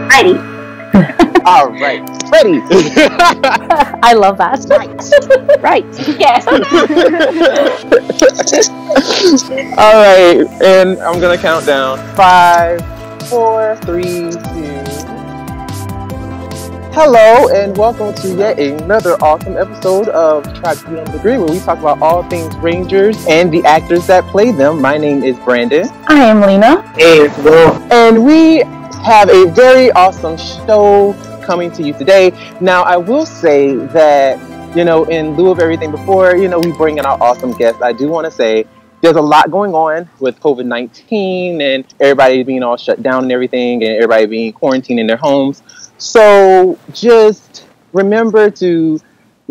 Righty. All right, ready. I love that. Right. Yes. All right, and I'm gonna count down. 5, 4, 3, 2. Hello, and welcome to yet another awesome episode of Tribunal, where we talk about all things Rangers and the actors that play them. My name is Brandon. I am Lena. Hey, it's Will. And we have a very awesome show coming to you today. Now, I will say that, in lieu of everything before, we bring in our awesome guests. I do want to say there's a lot going on with COVID-19 and everybody being all shut down and everything, and everybody being quarantined in their homes. So just remember to,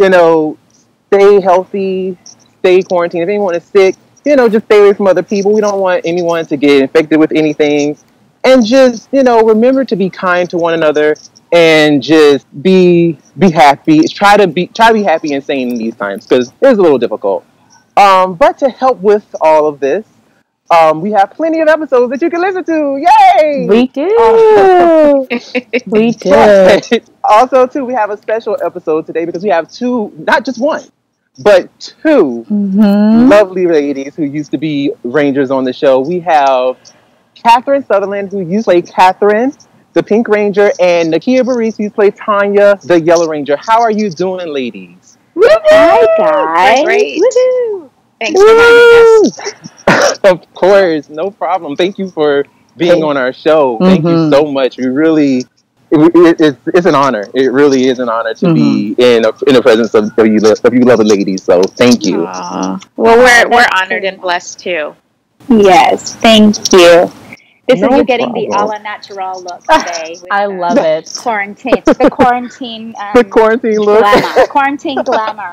stay healthy, stay quarantined. If anyone is sick, just stay away from other people. We don't want anyone to get infected with anything. And just, remember to be kind to one another and just be happy. Try to be happy and sane in these times, because it's a little difficult. But to help with all of this, we have plenty of episodes that you can listen to. Yay! We do. We do. Also, too, we have a special episode today because we have two, not just one, but two lovely ladies who used to be Rangers on the show. We have Sutherland, who used to play Catherine, the Pink Ranger, and Nakia, who played Tanya, the Yellow Ranger. How are you doing, ladies? Hi, guys. Great. Woo-hoo. Thanks for having us. Of course, no problem. Thank you for being on our show. Thank you so much. We really, it's an honor. It really is an honor to be in the presence of you lovely ladies. So thank you. Aww. Well, we're honored and blessed too. Yes, thank you. This is No you getting the problem. a la natural look today. With, I love it. Quarantine. The quarantine. The quarantine look. Glamour. Quarantine glamour.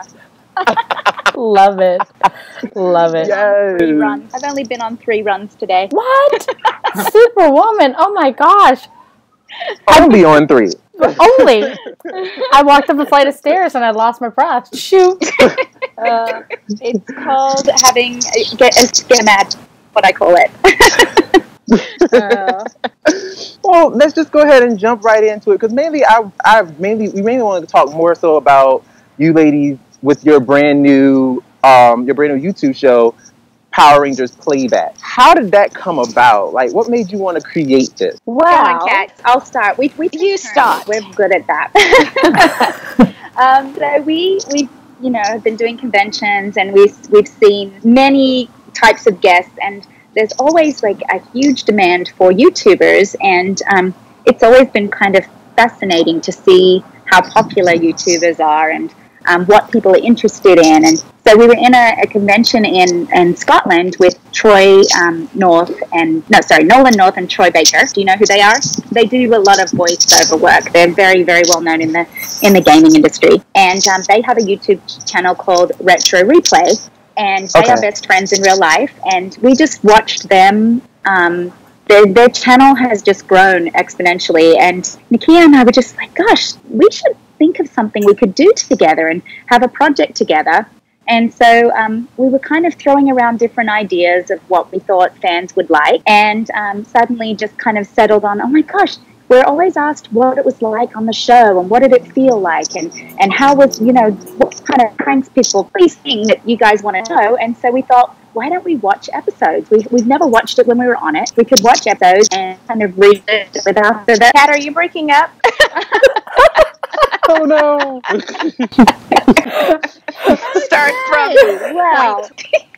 Love it. Love it. Yes. 3 runs. I've only been on 3 runs today. What? Superwoman. Oh my gosh. I'll be on 3. Only. I walked up a flight of stairs and I lost my breath. Shoot. It's called having get mad. What I call it. Well, let's just go ahead and jump right into it, because mainly we mainly wanted to talk more so about you ladies with your brand new YouTube show, Power Rangers Playback. How did that come about? Like, what made you want to create this? Wow. Come on, Kat. I'll start. You start. We're good at that. So we have been doing conventions, and we've seen many types of guests, and there's always like a huge demand for YouTubers, and it's always been kind of fascinating to see how popular YouTubers are and what people are interested in. And so we were in a convention in Scotland with Nolan North and Troy Baker. Do you know who they are? They do a lot of voiceover work. They're very, very well known in the gaming industry. And they have a YouTube channel called Retro Replay. And they are best friends in real life. And we just watched them. Their channel has just grown exponentially. And Nakia and I were just like, gosh, we should think of something we could do together and have a project together. And so we were kind of throwing around different ideas of what we thought fans would like. And suddenly just kind of settled on, oh my gosh, we're always asked what it was like on the show and what did it feel like and how was, what kind of pranks people, please thing that you guys want to know. And so we thought, why don't we watch episodes? We've never watched it when we were on it. We could watch episodes and kind of read it without the... Kat, are you breaking up? Oh no! Start from Well.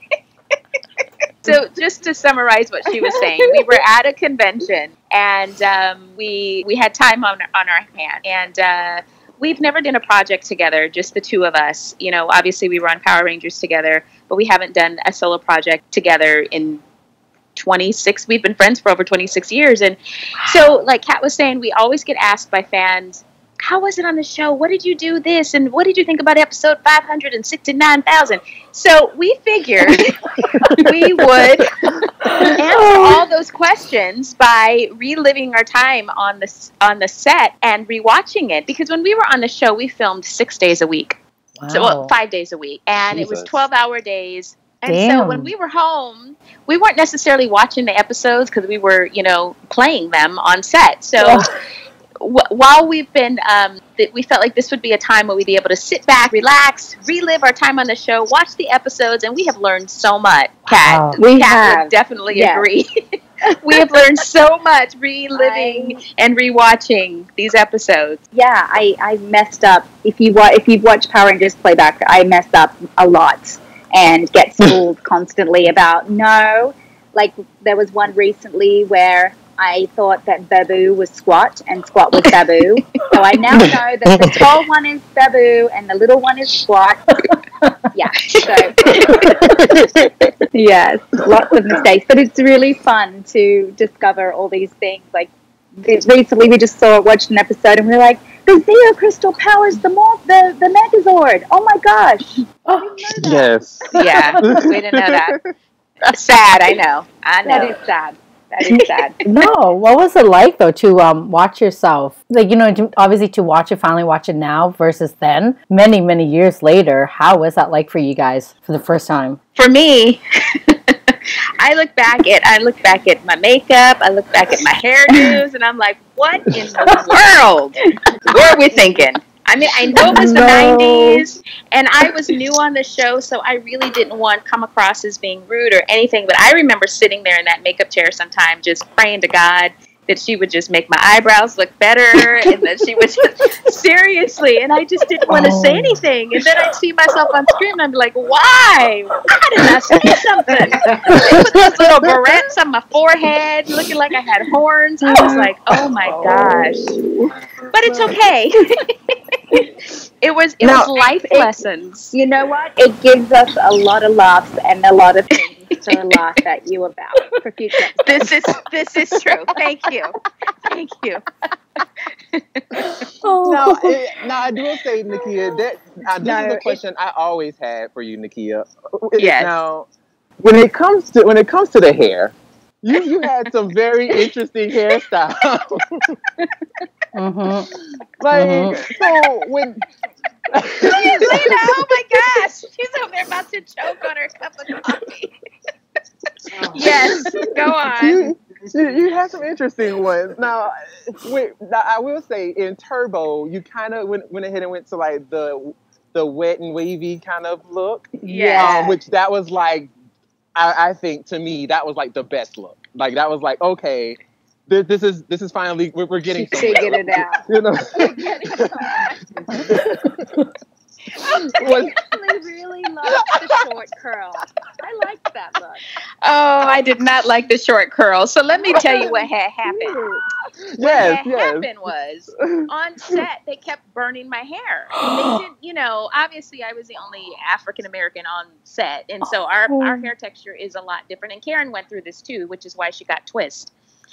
So just to summarize what she was saying, we were at a convention and we had time on our hand, and we've never done a project together, just the two of us. Obviously we were on Power Rangers together, but we haven't done a solo project together in 26. We've been friends for over 26 years, and so like Kat was saying, we always get asked by fans, how was it on the show? What did you do this? And what did you think about episode 569,000? So we figured we would answer all those questions by reliving our time on the set and rewatching it. Because when we were on the show, we filmed 6 days a week. Wow. So 5 days a week. And Jesus. It was 12-hour days. And Damn. so when we were home, we weren't necessarily watching the episodes because we were, playing them on set. So while we've been, we felt like this would be a time where we'd be able to sit back, relax, relive our time on the show, watch the episodes, and we have learned so much. Kat, Kat would definitely agree. We have learned so much reliving and rewatching these episodes. Yeah, I messed up. If you've watched Power Rangers playback, I messed up a lot and get schooled constantly about like there was one recently where I thought that Babu was Squat and Squat was Babu. So I now know that the tall one is Babu and the little one is Squat. Yeah. So yes, lots of mistakes, but it's really fun to discover all these things. Like recently, we just watched an episode, and we were like, "The Zeo Crystal powers the Megazord." Oh my gosh! I didn't know that. Yes. Yeah, we didn't know that. Sad. I know. That is sad. That is sad. No, what was it like though to watch yourself? Like, obviously to finally watch it now versus then, many, many years later. How was that like for you guys for the first time? For me, I look back at my makeup, I look back at my hairdos, and I'm like, what in the world were we thinking? I mean, I know it was the 90s, and I was new on the show, so I really didn't want to come across as being rude or anything, but I remember sitting there in that makeup chair sometime just praying to God that she would just make my eyebrows look better, and that she would just, seriously, and I just didn't want to say anything, and then I'd see myself on screen, and I'd be like, why didn't I say something? They put these little barrettes on my forehead, looking like I had horns. I was like, oh my gosh. But it's okay. It was life lessons. You know what? It gives us a lot of laughs and a lot of things to laugh at you about for future episodes. This is true. Thank you. Now I do say, Nakia, this is a question I always had for you, Nakia. Yes. Now, when it comes to the hair, you had some very interesting hairstyles. So when oh my gosh, she's over there about to choke on her cup of coffee. Yes, go on. You had some interesting ones. Now, I will say in Turbo, you kind of went ahead and went to like the wet and wavy kind of look. Yeah. Which that was like, I think to me that was like the best look. Like that was like, okay, this is finally we're getting figured it out. You know. I actually really liked the short curl. I liked that look. Oh, I did not like the short curl. So let me tell you what had happened. What happened was, on set, they kept burning my hair. They didn't, obviously I was the only African American on set. And so our hair texture is a lot different. And Karen went through this too, which is why she got twist.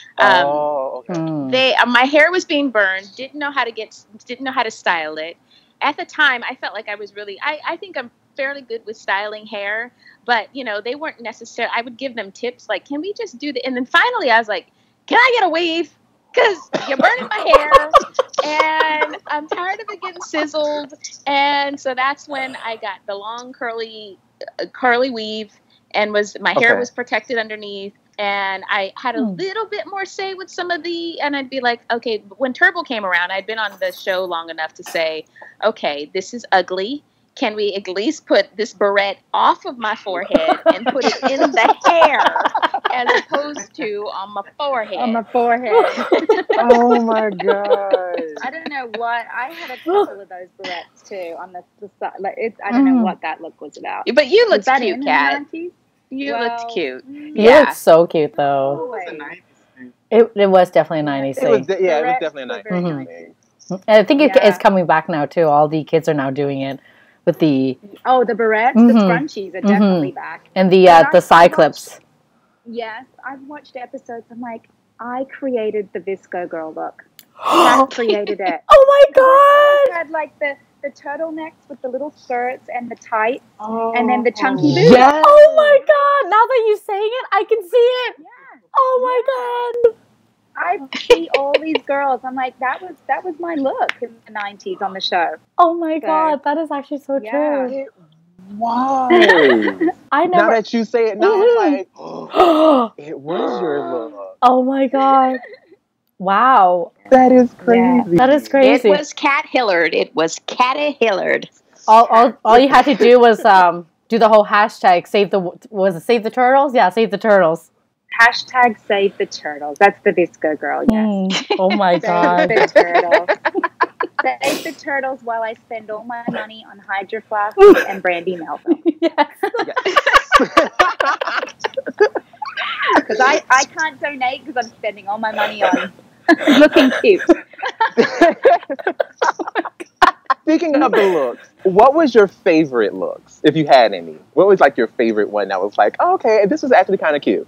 Okay. My hair was being burned, didn't know how to style it. At the time, I felt like I was really, I think I'm fairly good with styling hair, but, they weren't necessarily, I would give them tips, like, can we just do and then finally I was like, can I get a weave? Because you're burning my hair, and I'm tired of it getting sizzled, and so that's when I got the long, curly weave, and my hair was protected underneath, and I had a little bit more say with some of and I'd be like, okay, when Turbo came around, I'd been on the show long enough to say, okay, this is ugly. Can we at least put this barrette off of my forehead and put it in the hair as opposed to on my forehead? On my forehead. Oh my god! I don't know what, I had a couple of those barrettes too on the side. Like I don't know what that look was about. But you looked that cute, Kat. You looked cute. You looked so cute, though. It was definitely a 90s thing. It was definitely a 90s thing. And I think it's coming back now, too. All the kids are now doing it with the... Oh, the barrettes? The scrunchies are definitely back. And the side clips. Yes, I've watched episodes. I'm like, I created the Visco girl look. I created it. Oh, my God! I had, like, the turtlenecks with the little skirts and the tights, and then the chunky boots. Yes. Oh my god! Now that you're saying it, I can see it. Yeah. Oh my god! I see all these girls. I'm like, that was my look in the 90s on the show. Oh my god, that is actually so true. Wow! I never. Now that you say it, now I'm like, it was your look. Oh my god! Wow. That is crazy. That is It crazy. was Cat Hillard. It was Catty Hillard. All you had to do was do the whole hashtag save the turtles? Yeah, save the turtles. Hashtag save the turtles. That's the Visco girl, yes. Oh my god. Save the turtles. Save the turtles while I spend all my money on Hydro Flask and Brandy Melville. Yes. Because I can't donate because I'm spending all my money on looking cute. Speaking of the looks, what was your favorite looks, if you had any? What was like your favorite one that was like, oh, okay, this was actually kind of cute?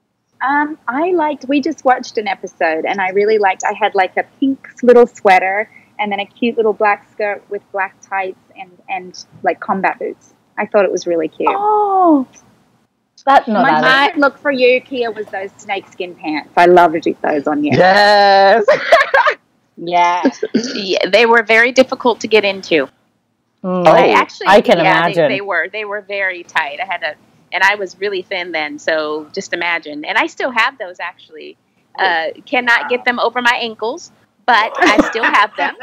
We just watched an episode and I really liked, I had like a pink little sweater and then a cute little black skirt with black tights and like combat boots. I thought it was really cute. Oh. My favorite look for you, Kia, was those snakeskin pants. I loved those on you. Yes. Yeah. Yeah, they were very difficult to get into. I can imagine. They were very tight. And I was really thin then, so just imagine. And I still have those actually. Cannot get them over my ankles, but I still have them.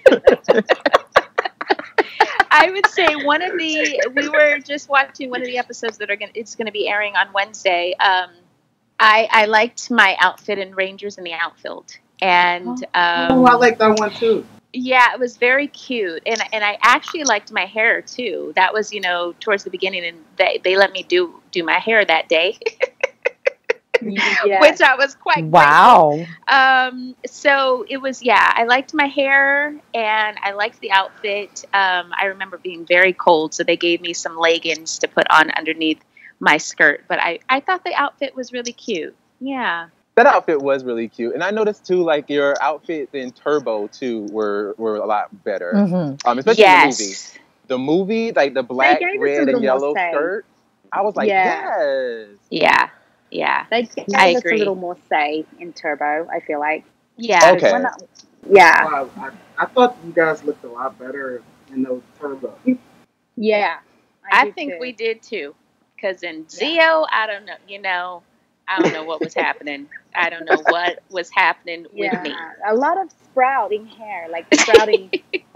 I would say we were just watching one of the episodes it's going to be airing on Wednesday. I liked my outfit in Rangers in the Outfield. And I like that one too. Yeah, it was very cute. And I actually liked my hair too. That was, towards the beginning, and they let me do my hair that day. Which I was quite wow. grateful. So it was, I liked my hair and I liked the outfit. I remember being very cold, so they gave me some leggings to put on underneath my skirt. But I thought the outfit was really cute. Yeah. That outfit was really cute. And I noticed too, like your outfits in Turbo too were a lot better. Especially in the movie. The movie, like the black, red, and yellow skirt. I was like, yes. Yeah. They gave us a little more say in Turbo, I feel like. Yeah. Okay. Wow, I thought you guys looked a lot better in those Turbo. Yeah. I think we did too. Because in Zio, I don't know, I don't know what was happening. I don't know what was happening with me. A lot of sprouting hair, like sprouting,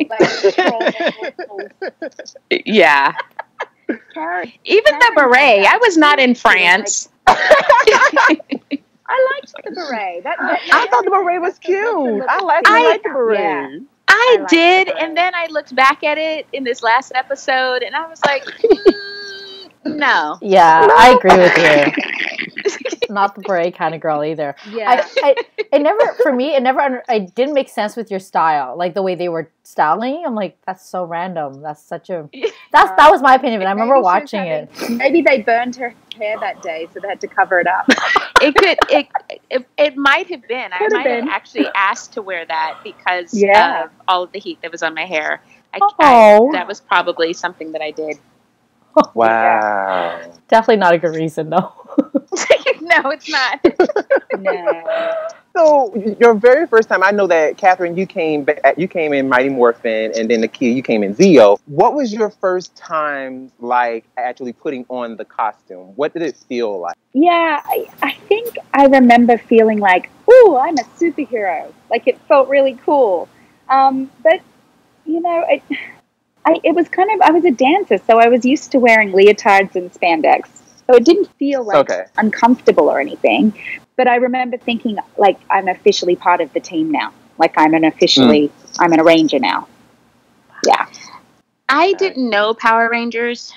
Yeah. Even the beret. I was not in France. I liked the beret. I thought the beret was cute. I liked the beret. Yeah. I did, and then I looked back at it in this last episode, and I was like, no. Yeah, I agree with you. Not the beret kind of girl either. Yeah. It didn't make sense with your style, like the way they were styling. I'm like, that's so random. That was my opinion. But I remember watching it. Maybe they burned her hair that day, so they had to cover it up. It might have been. I might have actually asked to wear that because of all of the heat that was on my hair. That was probably something that I did. Wow. Definitely not a good reason, though. No, it's not. No. So your very first time, I know that Catherine, you came in Mighty Morphin, and then Nakia, you came in Zio. What was your first time like actually putting on the costume? What did it feel like? Yeah, I think I remember feeling like, ooh, I'm a superhero. Like it felt really cool. But it was kind of, I was a dancer, so I was used to wearing leotards and spandex. So it didn't feel like uncomfortable or anything. But I remember thinking, like, I'm officially part of the team now. Like, I'm a Ranger now. Yeah. I didn't know Power Rangers.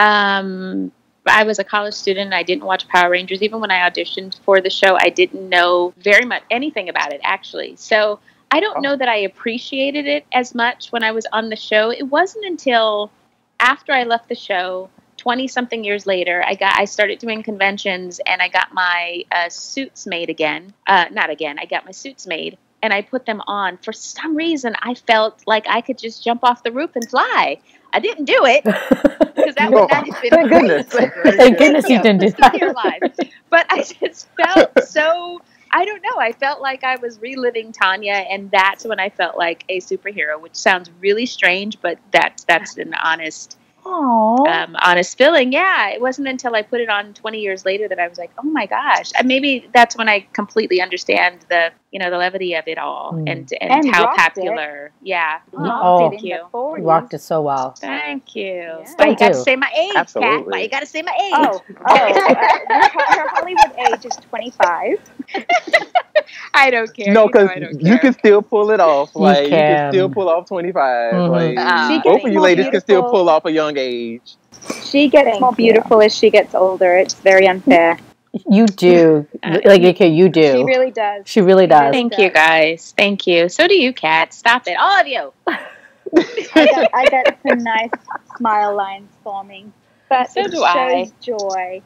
I was a college student and I didn't watch Power Rangers. Even when I auditioned for the show, I didn't know very much anything about it, actually. So I don't know that I appreciated it as much when I was on the show. It wasn't until after I left the show, 20-something years later, I started doing conventions and I got my suits made again. I got my suits made and I put them on. For some reason, I felt like I could just jump off the roof and fly. I didn't do it because that would not have been thank goodness. Thank goodness you didn't do that. But I just felt so, I don't know. I felt like I was reliving Tanya, and that's when I felt like a superhero, which sounds really strange, but that's an honest feeling. Yeah, it wasn't until I put it on 20 years later that I was like, oh my gosh. And maybe that's when I completely understand the the levity of it all, and And how rocked popular. Yeah. Oh, Thank you. you. Rocked it so well. Thank you. Yeah. Why you got to do. say my age, Kat? Absolutely. Why you got to say my age? Her Hollywood age is 25. I don't care. No, because I don't you care. can still pull it off. Like you can still can. pull off 25. Mhm. Like She both gets of you more ladies can still beautiful. pull off a young age. She gets more beautiful as she gets older. It's very unfair. You do. Like, okay, you do. She really does. She really does. Thank you, guys. Thank you. So do you, Kat. Stop it. All of you. I got some nice smile lines forming. But So it do I. shows joy.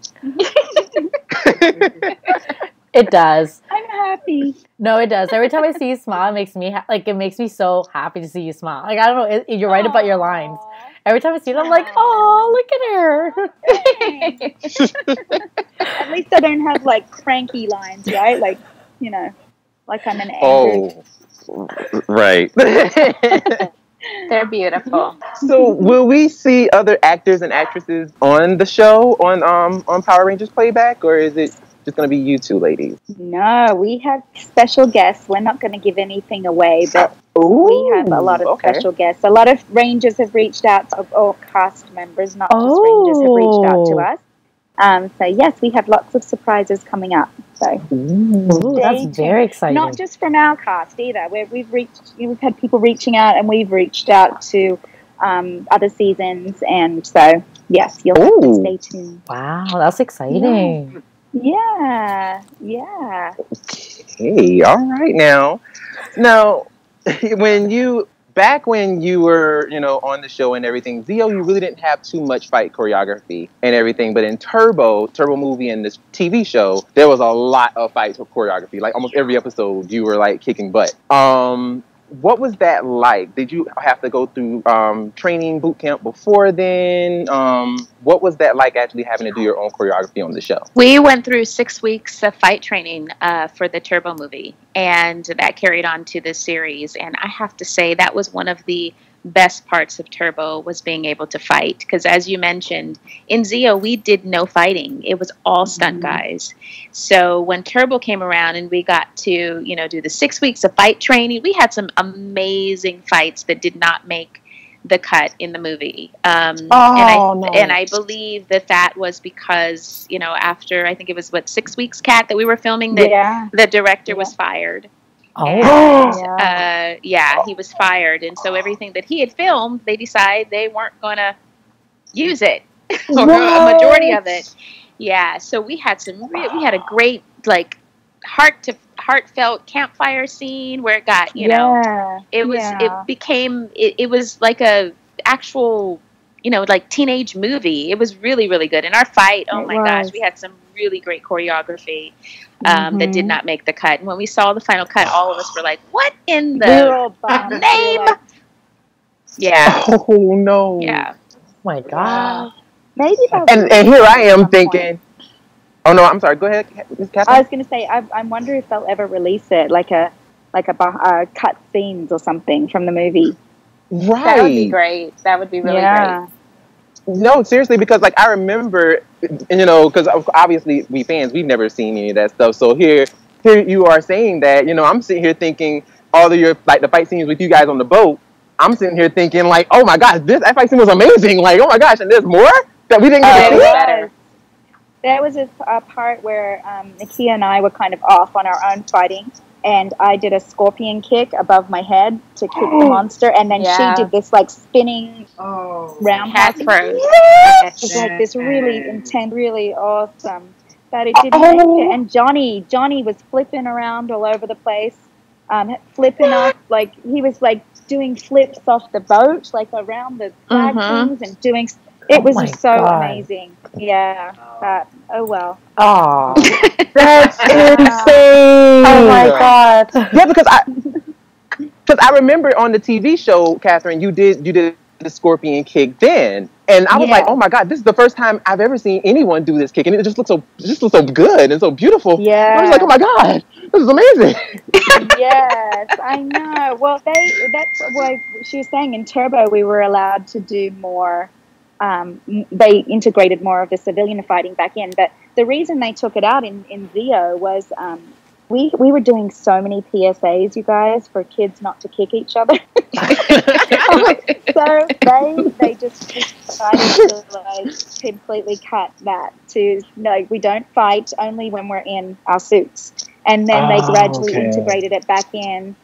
It does. I'm happy. No, it does. Every time I see you smile, it makes me it makes me so happy to see you smile. Like, I don't know, you're right about your lines. Every time I see it, I'm like, oh, look at her. At least I don't have like cranky lines, right? Like, like I'm an angry. Oh, right. They're beautiful. So, will we see other actors and actresses on the show on Power Rangers Playback, or is it just going to be you two ladies? No, we have special guests. We're not going to give anything away, but we have a lot of special guests. A lot of Rangers have reached out to, or cast members, not just Rangers, have reached out to us. So yes, we have lots of surprises coming up. So that's very exciting. Not just from our cast either. We've had people reaching out, and we've reached out to other seasons, and so yes, you'll have to stay tuned. Wow, that's exciting. Yeah. Okay, all right now, back when you were, on the show and everything, Zio, you really didn't have too much fight choreography and everything. But in Turbo movie and this TV show, there was a lot of fight choreography. Like almost every episode, you were like kicking butt. What was that like? Did you have to go through training boot camp before then? What was that like actually having to do your own choreography on the show? We went through 6 weeks of fight training for the Turbo movie, and that carried on to this series. And I have to say that was one of the best parts of Turbo, was being able to fight, because as you mentioned, in Zio we did no fighting. It was all stunt guys. So when Turbo came around and we got to do the 6 weeks of fight training, we had some amazing fights that did not make the cut in the movie. And I believe that was because after, I think it was 6 weeks, Kat, that we were filming, that the director was fired. And, he was fired, and so everything that he had filmed, they decided they weren't going to use it, or a majority of it. Yeah, so we had a great heartfelt campfire scene where it got it was like a actual teenage movie. It was really, really good. And our fight, oh my gosh, we had some really great choreography that did not make the cut. And when we saw the final cut, all of us were like, what in the name? Yeah. Oh, no. Yeah. Oh, my God. Maybe and here I am thinking, oh, no, I'm sorry. Go ahead, Ms. Catherine. I was going to say, I wonder if they'll ever release it, like a cut scenes or something from the movie. Right. That would be great. That would be really great. No, seriously, because I remember, because obviously we fans, we've never seen any of that stuff. So here you are saying that, I'm sitting here thinking all of your, the fight scenes with you guys on the boat. I'm sitting here thinking oh my gosh, that fight scene was amazing. Oh my gosh, and there's more that we didn't get to see. There was a part where Nakia and I were kind of off on our own fighting, and I did a scorpion kick above my head to kick the monster, and then she did this spinning roundhouse. It was like this really intense, really awesome. But it didn't make it. And Johnny was flipping around all over the place, flipping off, he was doing flips off the boat, around the flag things, and doing. It was so amazing. Yeah. But, oh well. Oh, that's insane. Oh my God. Yeah, because I remember on the TV show, Catherine, you did the scorpion kick then, and I was like, oh my God, this is the first time I've ever seen anyone do this kick, and it just looks so good and so beautiful. Yeah. I was like, oh my God, this is amazing. Yes, I know. Well, that's why she was saying in Turbo we were allowed to do more. They integrated more of the civilian fighting back in, but the reason they took it out in Zio was we were doing so many PSAs, you guys, for kids not to kick each other. So they just decided to like completely cut that to no, we don't fight only when we're in our suits, and then they gradually integrated it back in.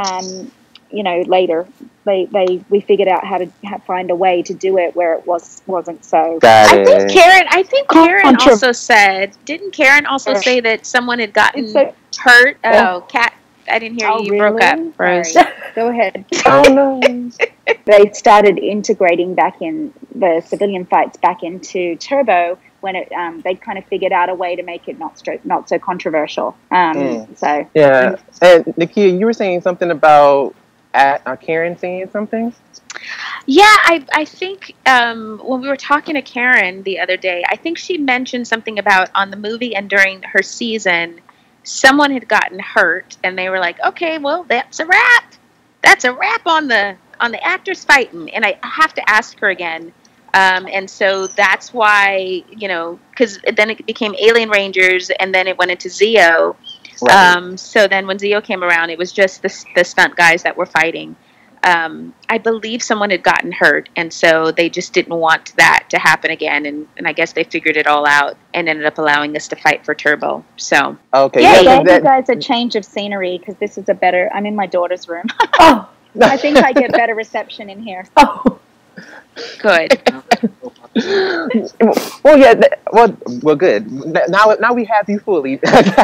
Later we figured out how to find a way to do it where it wasn't so. I think Karen also said. Didn't Karen also say that someone had gotten hurt? Oh, Kat. I didn't hear you. You broke up, Rose. Go ahead. Oh no. They started integrating back in the civilian fights back into Turbo when they kind of figured out a way to make it not so controversial. So yeah. And Nakia, you were saying something about Karen saying something. Yeah, I think when we were talking to Karen the other day, I think she mentioned something about on the movie and during her season, someone had gotten hurt, and they were like, "Okay, well, that's a wrap. That's a wrap on the actors fighting." And I have to ask her again. And so that's why, because then it became Alien Rangers, and then it went into Zeo. Right. So then when Zeo came around, it was just the stunt guys that were fighting. I believe someone had gotten hurt, and so they just didn't want that to happen again. And I guess they figured it all out and ended up allowing us to fight for Turbo. So okay, yeah, gave you guys a change of scenery because this is I'm in my daughter's room. Oh, I think I get better reception in here. oh. Good. Well, yeah. Well, good. Now we have you fully.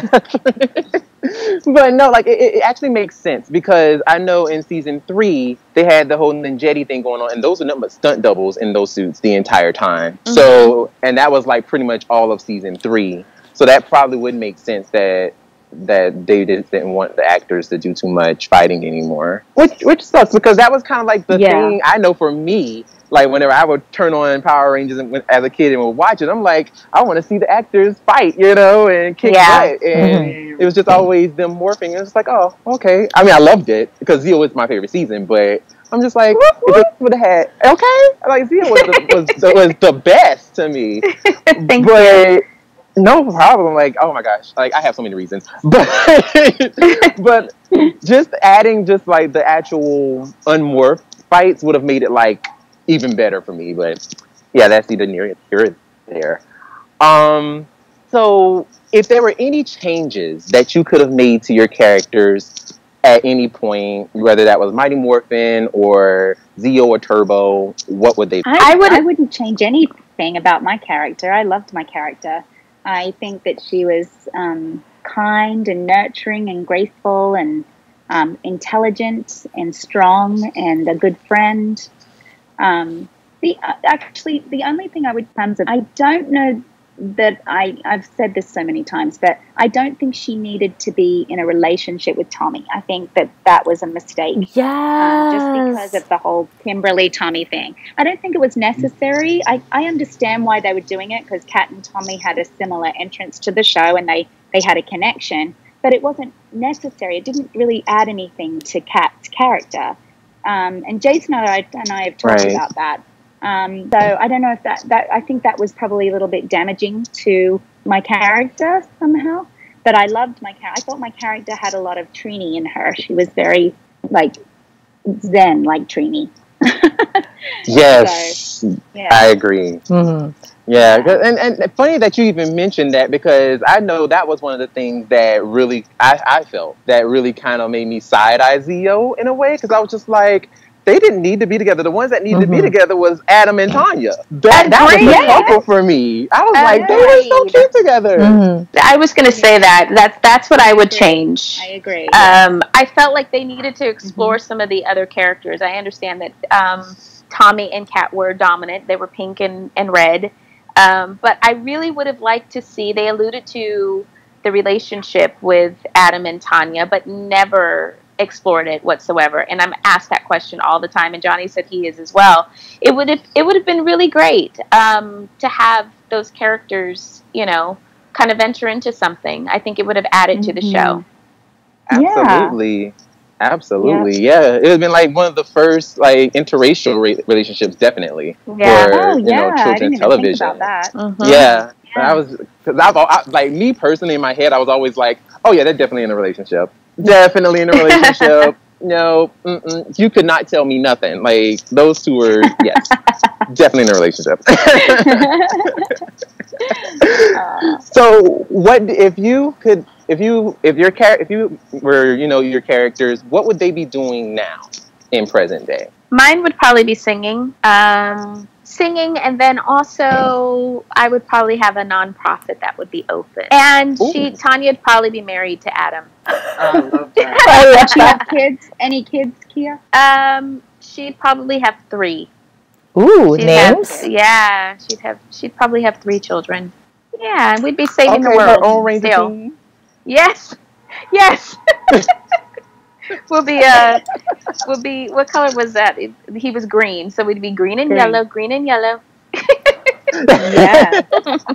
But no, like it actually makes sense because I know in season 3 they had the whole Ninjetti thing going on, and those are nothing but stunt doubles in those suits the entire time. Mm-hmm. So, and that was like pretty much all of season 3. So that probably would make sense that they didn't want the actors to do too much fighting anymore, which sucks because that was kind of like the thing I know for me. Like whenever I would turn on Power Rangers as a kid and would watch it, I'm like, I want to see the actors fight, and kick butt. And it was just always them morphing. And it's like, oh, okay. I mean, I loved it because Zeo was my favorite season, but I'm just like, if it would have had, like Zeo was the best to me. Thank you. No problem. Like, oh my gosh, like I have so many reasons, but just adding just like the actual unmorphed fights would have made it like even better for me. But yeah, that's either near here or there. So if there were any changes that you could have made to your characters at any point, whether that was Mighty Morphin or Zeo or Turbo, what would they be? I wouldn't change anything about my character. I loved my character. I think that she was kind and nurturing and graceful and intelligent and strong and a good friend. The only thing I would I don't know that I've said this so many times, but I don't think she needed to be in a relationship with Tommy. I think that was a mistake. Yes. Just because of the whole Kimberly-Tommy thing. I don't think it was necessary. I understand why they were doing it because Kat and Tommy had a similar entrance to the show and they had a connection, but it wasn't necessary. It didn't really add anything to Kat's character. And Jason and I have talked about that. So I don't know if that I think that was probably a little bit damaging to my character somehow. But I loved my character. I thought my character had a lot of Trini in her. She was very like zen, like Trini. Yes, so, yeah. I agree. Mm-hmm. Yeah, and funny that you even mentioned that because I know that was one of the things that really I felt that really kind of made me side-eye Zeo in a way because I was just like, they didn't need to be together. The ones that needed to be together was Adam and Tanya. That was the couple for me. I was like, they were so cute together. Mm-hmm. I was going to say that's what I would change. I agree. I felt like they needed to explore some of the other characters. I understand that Tommy and Kat were dominant. They were pink and red. But I really would have liked to see, they alluded to the relationship with Adam and Tanya, but never explored it whatsoever. And I'm asked that question all the time, and Johnny said he is as well. It would have been really great to have those characters, kind of venture into something. I think it would have added to the show. Absolutely. Absolutely. Yeah. It would have been like one of the first like interracial relationships, definitely. Yeah. For, children's television. Think about that. Yeah. I was, because like me personally in my head, I was always like, oh yeah, they're definitely in a relationship. Definitely in a relationship. No, you could not tell me nothing. Like those two were, yes, definitely in a relationship. So, what if you could, if you were, your characters, what would they be doing now in present day? Mine would probably be singing. Singing, and then also I would probably have a nonprofit that would be open. And Tanya would probably be married to Adam. I love that. Does she have kids? Any kids, Kia? She'd probably have 3. Ooh, names? She'd probably have 3 children. Yeah, and we'd be saving the Her world. own Ranger team? Yes. We'll be, what color was that? He was green, so we'd be green and yellow. Yeah.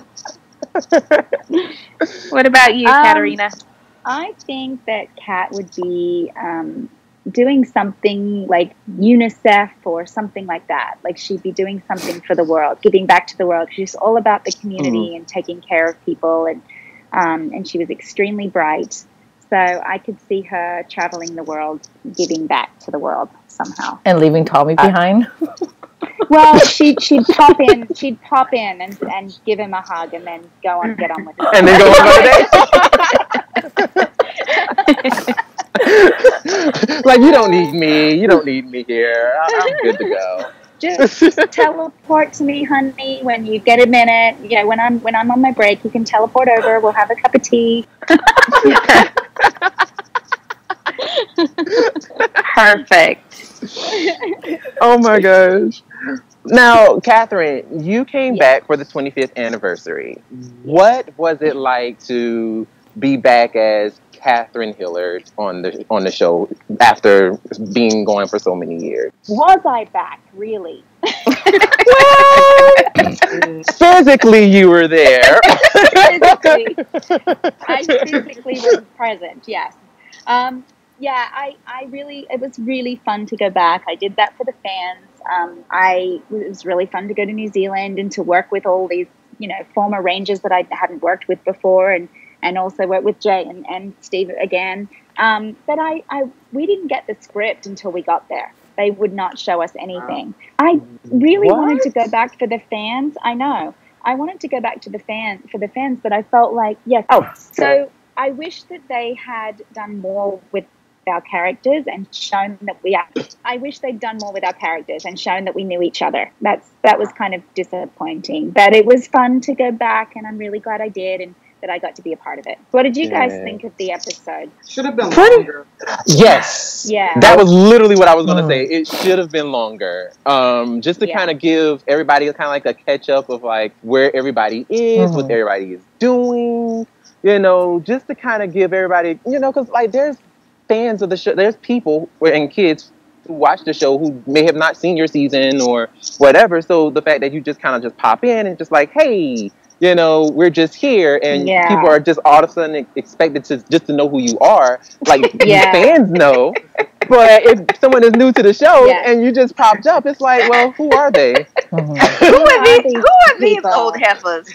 What about you, Katerina? I think that Kat would be doing something like UNICEF or something like that. Like she'd be doing something for the world, giving back to the world. She's all about the community and taking care of people, and she was extremely bright. So I could see her traveling the world, giving back to the world somehow. And leaving Tommy behind? Well, she'd pop in and give him a hug and then get on with it. And then go on with it? Like, you don't need me here. I'm good to go. Just teleport to me, honey, when you get a minute. You know, when I'm on my break, you can teleport over. We'll have a cup of tea. Perfect. Oh my gosh. Now, Catherine, you came back for the 25th anniversary. What was it like to be back as Catherine Hillard on the show after being gone for so many years? Was I back, really? Physically, you were there. I physically was present, yes. It was really fun to go back. I did that for the fans. It was really fun to go to New Zealand and to work with all these, former Rangers that I hadn't worked with before, and also work with Jay and Steve again. But we didn't get the script until we got there. They would not show us anything. I really wanted to go back for the fans. I know. I wanted to go back to the fans, but I felt like, yes. So I wish that they had done more with our characters and shown that I wish they'd done more with our characters and shown that we knew each other. That was kind of disappointing, but it was fun to go back, and I'm really glad I did, and that I got to be a part of it. What did you guys think of the episode? Should have been longer. Yes. Yeah. That was literally what I was going to say. It should have been longer. Just to kind of give everybody kind of like a catch up of like where everybody is, what everybody is doing, just to kind of give everybody, because like there's fans of the show, there's people and kids who watch the show who may have not seen your season or whatever. So the fact that you just kind of just pop in and just like, hey, we're just here, and people are just all of a sudden expected to know who you are. Like fans know, but if someone is new to the show and you just popped up, it's like, well, who are they? Who are these old heifers?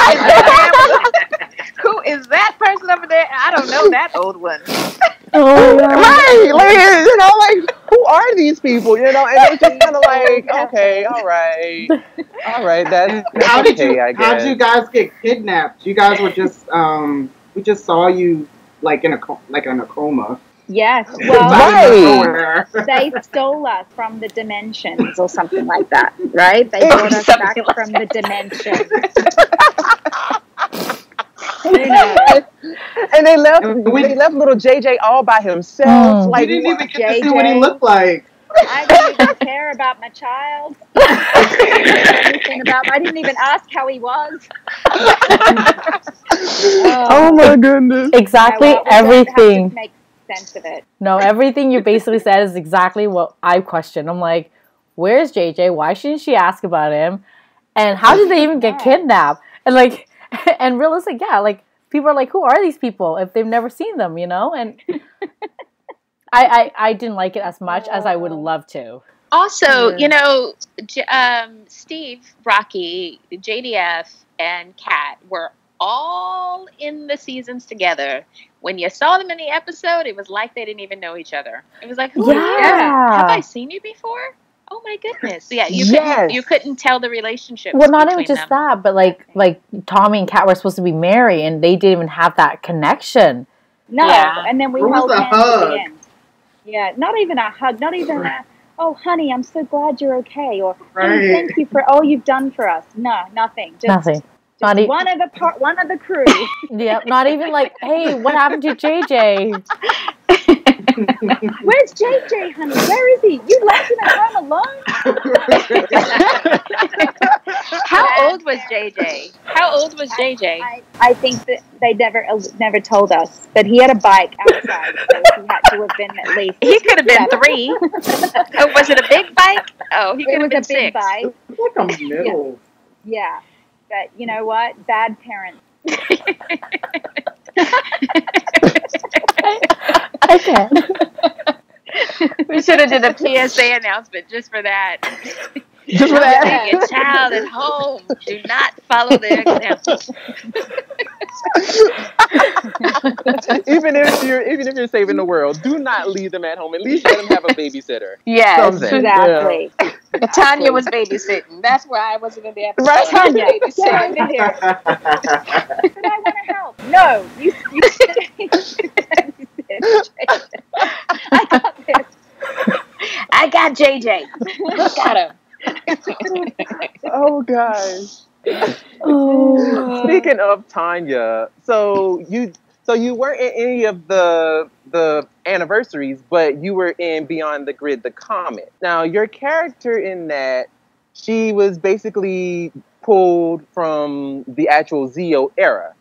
Who is that person over there? I don't know that old one. Right, like, who are these people? And it's just kind of like, okay, all right, that's okay, I guess. How did you guys get kidnapped? You guys were just, we just saw you like in a coma. Yes, well, they stole us from the dimensions or something like that, right? They brought us back from the dimensions. And they left little JJ all by himself. Like, we didn't even get to see what he looked like. I didn't even care about my child. I didn't even ask how he was. Oh my goodness. Exactly everything. Have to make sense of it. No, everything you basically said is exactly what I questioned. I'm like, where's JJ? Why shouldn't she ask about him? And how did they even get kidnapped? And like, and realistic, like people are like, who are these people if they've never seen them, And I didn't like it as much as I would love to. Also, you know, Steve, Rocky, JDF, and Kat were all in the seasons together. When you saw them in the episode, it was like they didn't even know each other. It was like, who are you? Have I seen you before? Oh my goodness! Yeah, you couldn't tell the relationship. Well, not even just that, but like Tommy and Kat were supposed to be married, and they didn't even have that connection. No, and then we held hands at the end. Yeah, not even a hug, not even a, oh, honey, I'm so glad you're okay, or honey, thank you for all you've done for us. No, nothing. Just, nothing. Just one of the crew. Yep, not even like, hey, what happened to JJ? Where's JJ, honey? Where is he? You left him at home alone? How old was JJ? I think that they never told us, but he had a bike outside, so he had to have been at least. He could have been 3. Oh, was it a big bike? Oh, he could have been 6. It was a big bike. It's like a middle. Yeah, but you know what? Bad parents. I can't. We should have did a PSA announcement just for that. Just for that. Your child at home. Do not follow their example. even if you're saving the world, do not leave them at home. At least let them have a babysitter. Yes, something. Exactly. Yeah. Tanya was babysitting. That's why I wasn't in the episode. Right, Tanya. Get over here. But I want to help. No, you I got this. I got JJ. Got him. Oh gosh. Oh. Speaking of Tanya, so you weren't in any of the anniversaries, but you were in Beyond the Grid, the comic. Now your character in that, she was basically pulled from the actual Zio era.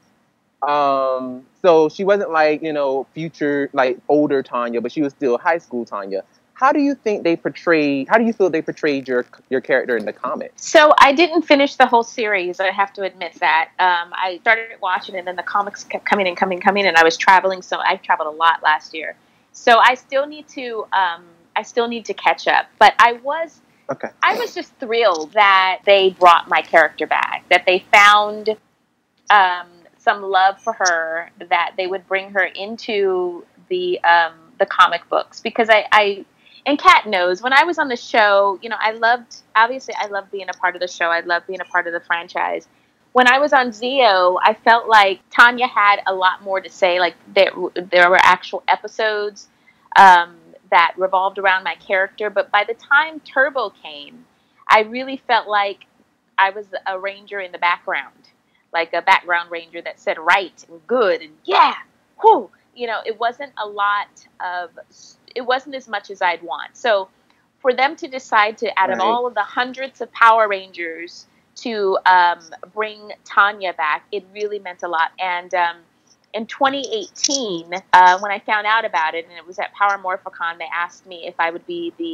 So she wasn't like, future, like older Tanya, but she was still high school Tanya. How do you feel they portrayed your character in the comics? So I didn't finish the whole series. I have to admit that. I started watching it, and then the comics kept coming, and I was traveling. So I traveled a lot last year. So I still need to catch up. But I was just thrilled that they brought my character back, that they found some love for her, that they would bring her into the comic books, because I and Kat knows, when I was on the show, I loved being a part of the show. I loved being a part of the franchise. When I was on Zio, I felt like Tanya had a lot more to say. Like there were actual episodes that revolved around my character. But by the time Turbo came, I really felt like I was a ranger in the background, like a background ranger that said right and good and yeah, whoo. It wasn't it wasn't as much as I'd want. So for them to decide to, out of all of the hundreds of Power Rangers, to bring Tanya back, it really meant a lot. And in 2018, when I found out about it, and it was at Power Morphicon, they asked me if I would be the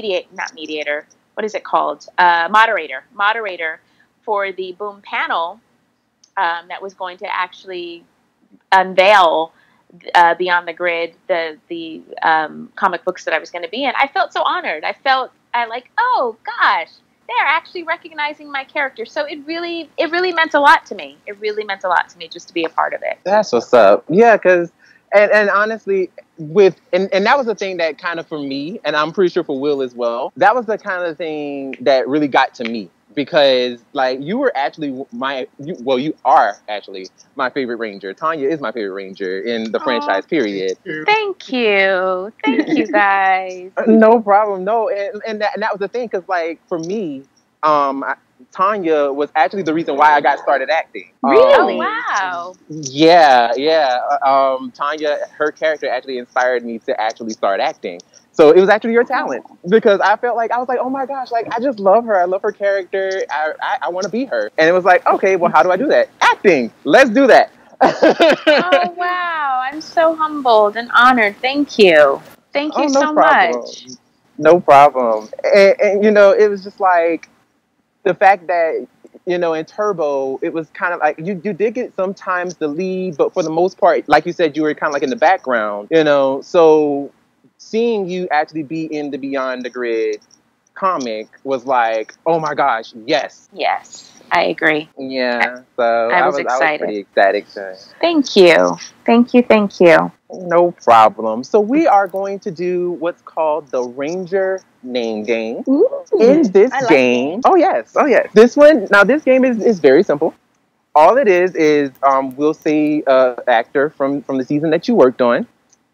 moderator for the Boom panel that was going to actually unveil Beyond the Grid, the comic books that I was going to be in. I felt so honored. Oh gosh, they're actually recognizing my character. So it really meant a lot to me. It really meant a lot to me just to be a part of it. That's what's up. Yeah, because and honestly, and that was the thing that kind of, for me, and I'm pretty sure for Will as well, that was the kind of thing that really got to me. Because, like, you were actually you are actually my favorite Ranger. Tanya is my favorite Ranger in the franchise, period. Thank you guys. No problem. No, and that was the thing, because, like, for me, Tanya was actually the reason why I got started acting. Really? Wow. Yeah. Tanya, her character actually inspired me to actually start acting. So it was actually your talent, because I felt like, I was like, oh my gosh, like, I just love her. I love her character. I want to be her. And it was like, okay, well, how do I do that? Acting. Let's do that. Oh, wow. I'm so humbled and honored. Thank you. Thank you so much. No problem. And it was just like the fact that, in Turbo, it was kind of like you did get sometimes the lead, but for the most part, like you said, you were kind of like in the background, so seeing you actually be in the Beyond the Grid comic was like, oh my gosh, yes. Yes, I agree. Yeah, so I was I was excited. pretty ecstatic to. Thank you. Thank you. No problem. So we are going to do what's called the Ranger Name Game. Ooh, In this I like game, oh yes. This game is very simple. All it is we'll say actor from the season that you worked on,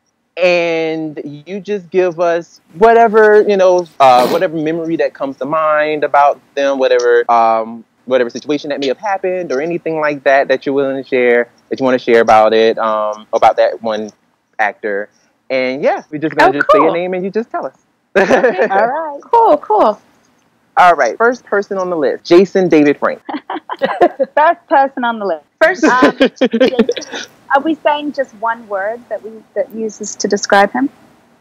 and you just give us whatever whatever memory that comes to mind about them, whatever situation that may have happened or anything like that you're willing to share, that you want to share about it, about that one actor. And yeah, we're just gonna say a name and you just tell us. Okay. All right. Cool. All right. First person on the list, Jason David Frank. First person on the list. First. Are we saying just one word that uses to describe him?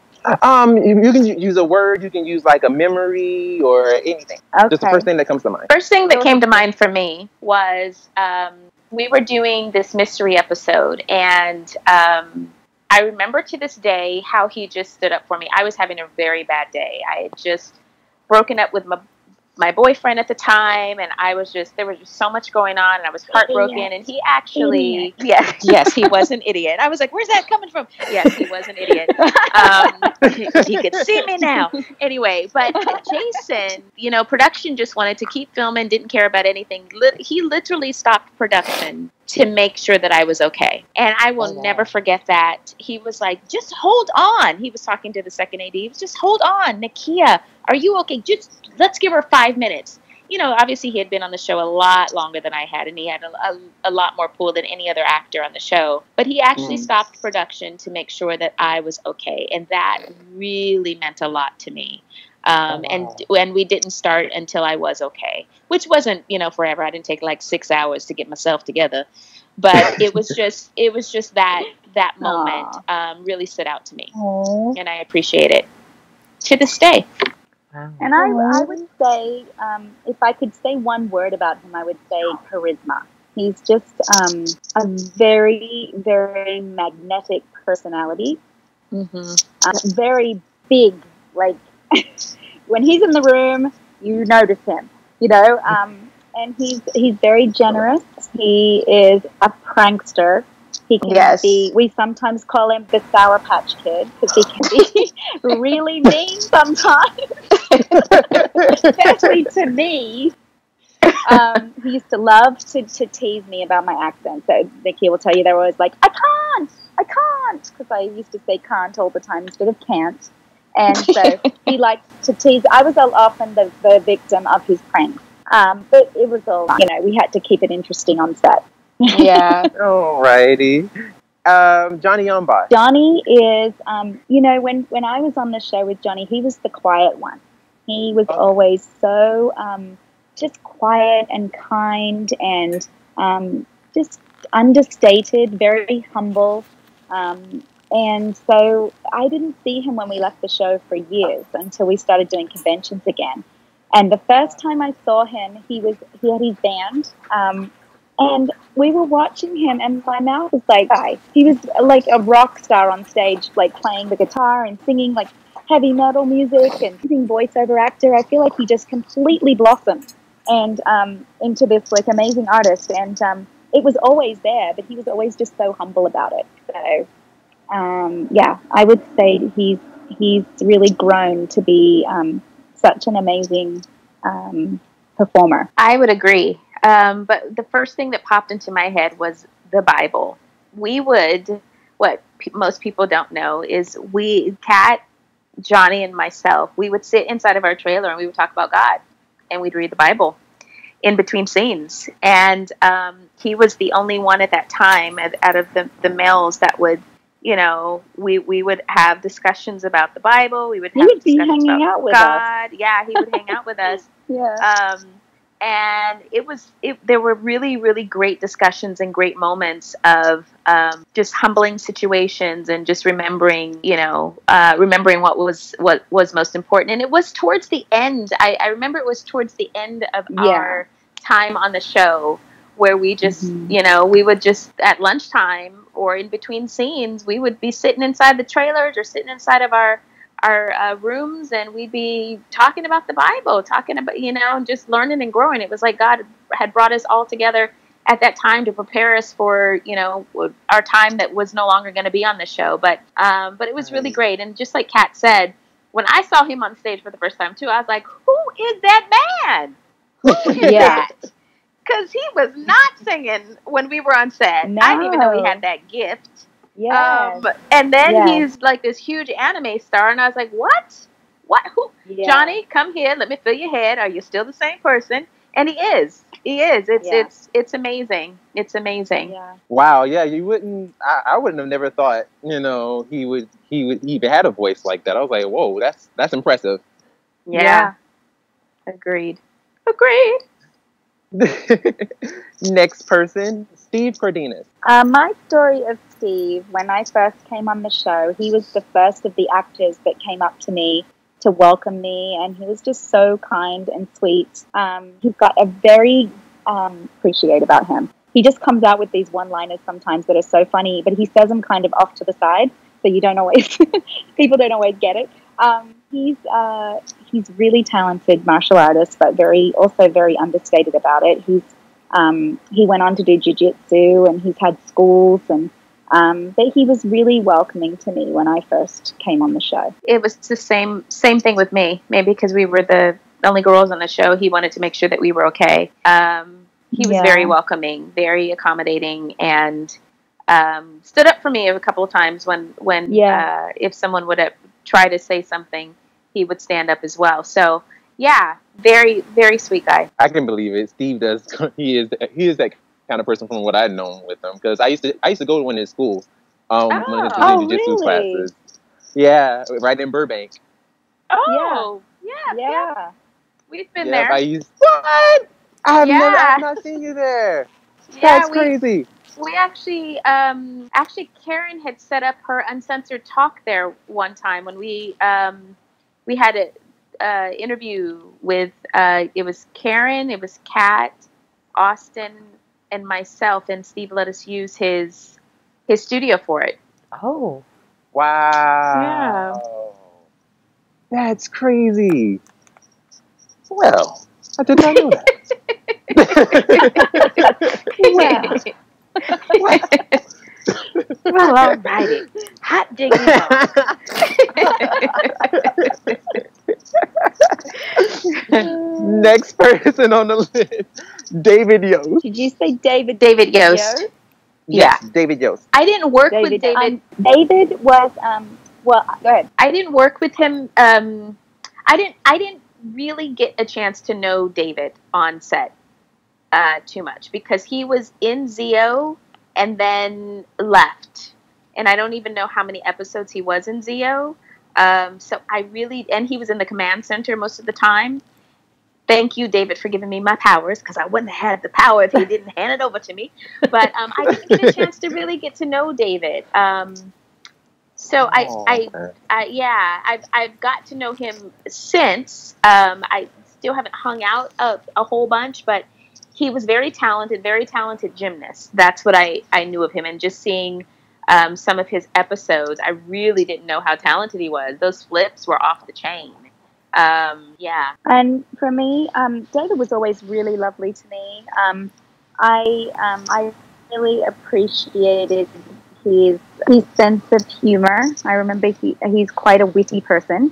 You can use a word. You can use like a memory or anything. Okay. Just the first thing that comes to mind. First thing that came to mind for me was we were doing this mystery episode, and I remember to this day how he just stood up for me. I was having a very bad day. I had just broken up with my boyfriend at the time, and there was just so much going on, and I was heartbroken. And he actually, yes, he was an idiot. I was like, where's that coming from? Yes, he was an idiot. He could see me now. Anyway, but Jason, production just wanted to keep filming, didn't care about anything. He literally stopped production to make sure that I was okay. And I will never forget that. He was like, just hold on. He was talking to the second AD. He was just hold on. Nakia, are you okay? Just let's give her 5 minutes. Obviously he had been on the show a lot longer than I had, and he had a lot more pull than any other actor on the show. But he actually stopped production to make sure that I was okay. And that really meant a lot to me. And when we didn't start until I was okay, which wasn't, forever. I didn't take like 6 hours to get myself together, but it was just that moment, really stood out to me. Aww. And I appreciate it to this day. And I would say, if I could say one word about him, I would say charisma. He's just a very, very magnetic personality. Mm-hmm. Very big, like when he's in the room, you notice him, and he's very generous. He is a prankster. He can be, we sometimes call him the Sour Patch Kid, because he can be really mean sometimes, especially to me. He used to love to tease me about my accent. So Nakia will tell you, they were always like, I can't, because I used to say can't all the time instead of can't. And so he liked to tease. I was often the victim of his pranks. But it was all, we had to keep it interesting on set. Yeah. Alrighty. Johnny Youngboy. Johnny is, when I was on the show with Johnny, he was the quiet one. He was always so just quiet and kind and just understated, very humble. And so I didn't see him when we left the show for years until we started doing conventions again. And the first time I saw him, he had his band. And we were watching him, and my mouth was like, he was like a rock star on stage, like playing the guitar and singing like heavy metal music and being voiceover actor. I feel like he just completely blossomed and into this like amazing artist. And it was always there, but he was always just so humble about it. So I would say he's really grown to be such an amazing performer. I would agree. But the first thing that popped into my head was the Bible. What most people don't know is Kat, Johnny, and myself, we would sit inside of our trailer and we would talk about God, and we'd read the Bible in between scenes. And he was the only one at that time out of the males that would, we would have discussions about the Bible. We would have discussions about God. Yeah, he would hang out with us. Yeah. And there were really, really great discussions and great moments of just humbling situations and just remembering what was most important. And it was towards the end. I remember it was towards the end of our time on the show where we just, we would just at lunchtime or in between scenes, we would be sitting inside the trailers or sitting inside of our our rooms, and we'd be talking about the Bible, talking about, just learning and growing. It was like God had brought us all together at that time to prepare us for, our time that was no longer going to be on the show. But it was really great. And just like Kat said, when I saw him on stage for the first time too, I was like, who is that man? Who is that? Because he was not singing when we were on set. No. I didn't even know he had that gift. Yes. And then he's like this huge anime star, and I was like, what? What? Who? Yeah. Johnny, come here. Let me fill your head. Are you still the same person? And he is. He is. It's amazing. It's amazing. Yeah. Wow. Yeah. You wouldn't. I wouldn't have never thought. He would even had a voice like that. I was like, whoa, that's impressive. Yeah. Agreed. Next person, Steve Cardenas. My story of Steve, when I first came on the show, he was the first of the actors that came up to me to welcome me, and he was just so kind and sweet. He's got a very appreciate about him. He just comes out with these one-liners sometimes that are so funny, but he says them kind of off to the side, so you don't always people don't always get it. He's really talented martial artist, but also very understated about it. He went on to do jiu-jitsu, and he's had schools, and but he was really welcoming to me when I first came on the show. It was the same thing with me. Maybe because we were the only girls on the show, he wanted to make sure that we were okay. He was very welcoming, very accommodating, and stood up for me a couple of times when if someone would try to say something, he would stand up as well. So yeah, very, very sweet guy. I can believe it. Steve does. He is that kind of person from what I've known with him, because I used to go to one of his schools, one of his jiu-jitsu classes. Yeah, right in Burbank. Oh, yeah. We've been there. What? I've not seen you there. That's crazy. We actually Karen had set up her uncensored talk there one time when we had a interview with it was Karen, it was Kat, Austin, and myself, and Steve let us use his studio for it. Oh. Wow. Yeah. That's crazy. Well, I did not know that. Well, all righty. Hot diggity dog. Next person on the list, David Yost. Did you say David? David Yost. Yes, David Yost. I didn't work with David. David was well, go ahead. I didn't work with him. I didn't really get a chance to know David on set too much, because he was in Zio and then left, and I don't even know how many episodes he was in Zio. So and he was in the command center most of the time. Thank you, David, for giving me my powers, because I wouldn't have had the power if he didn't hand it over to me. But I didn't get a chance to really get to know David. So I've got to know him since. I still haven't hung out a whole bunch, but he was very talented gymnast. That's what I knew of him. And just seeing some of his episodes, I really didn't know how talented he was. Those flips were off the chain. And for me, David was always really lovely to me. I really appreciated his sense of humor. I remember he's quite a witty person.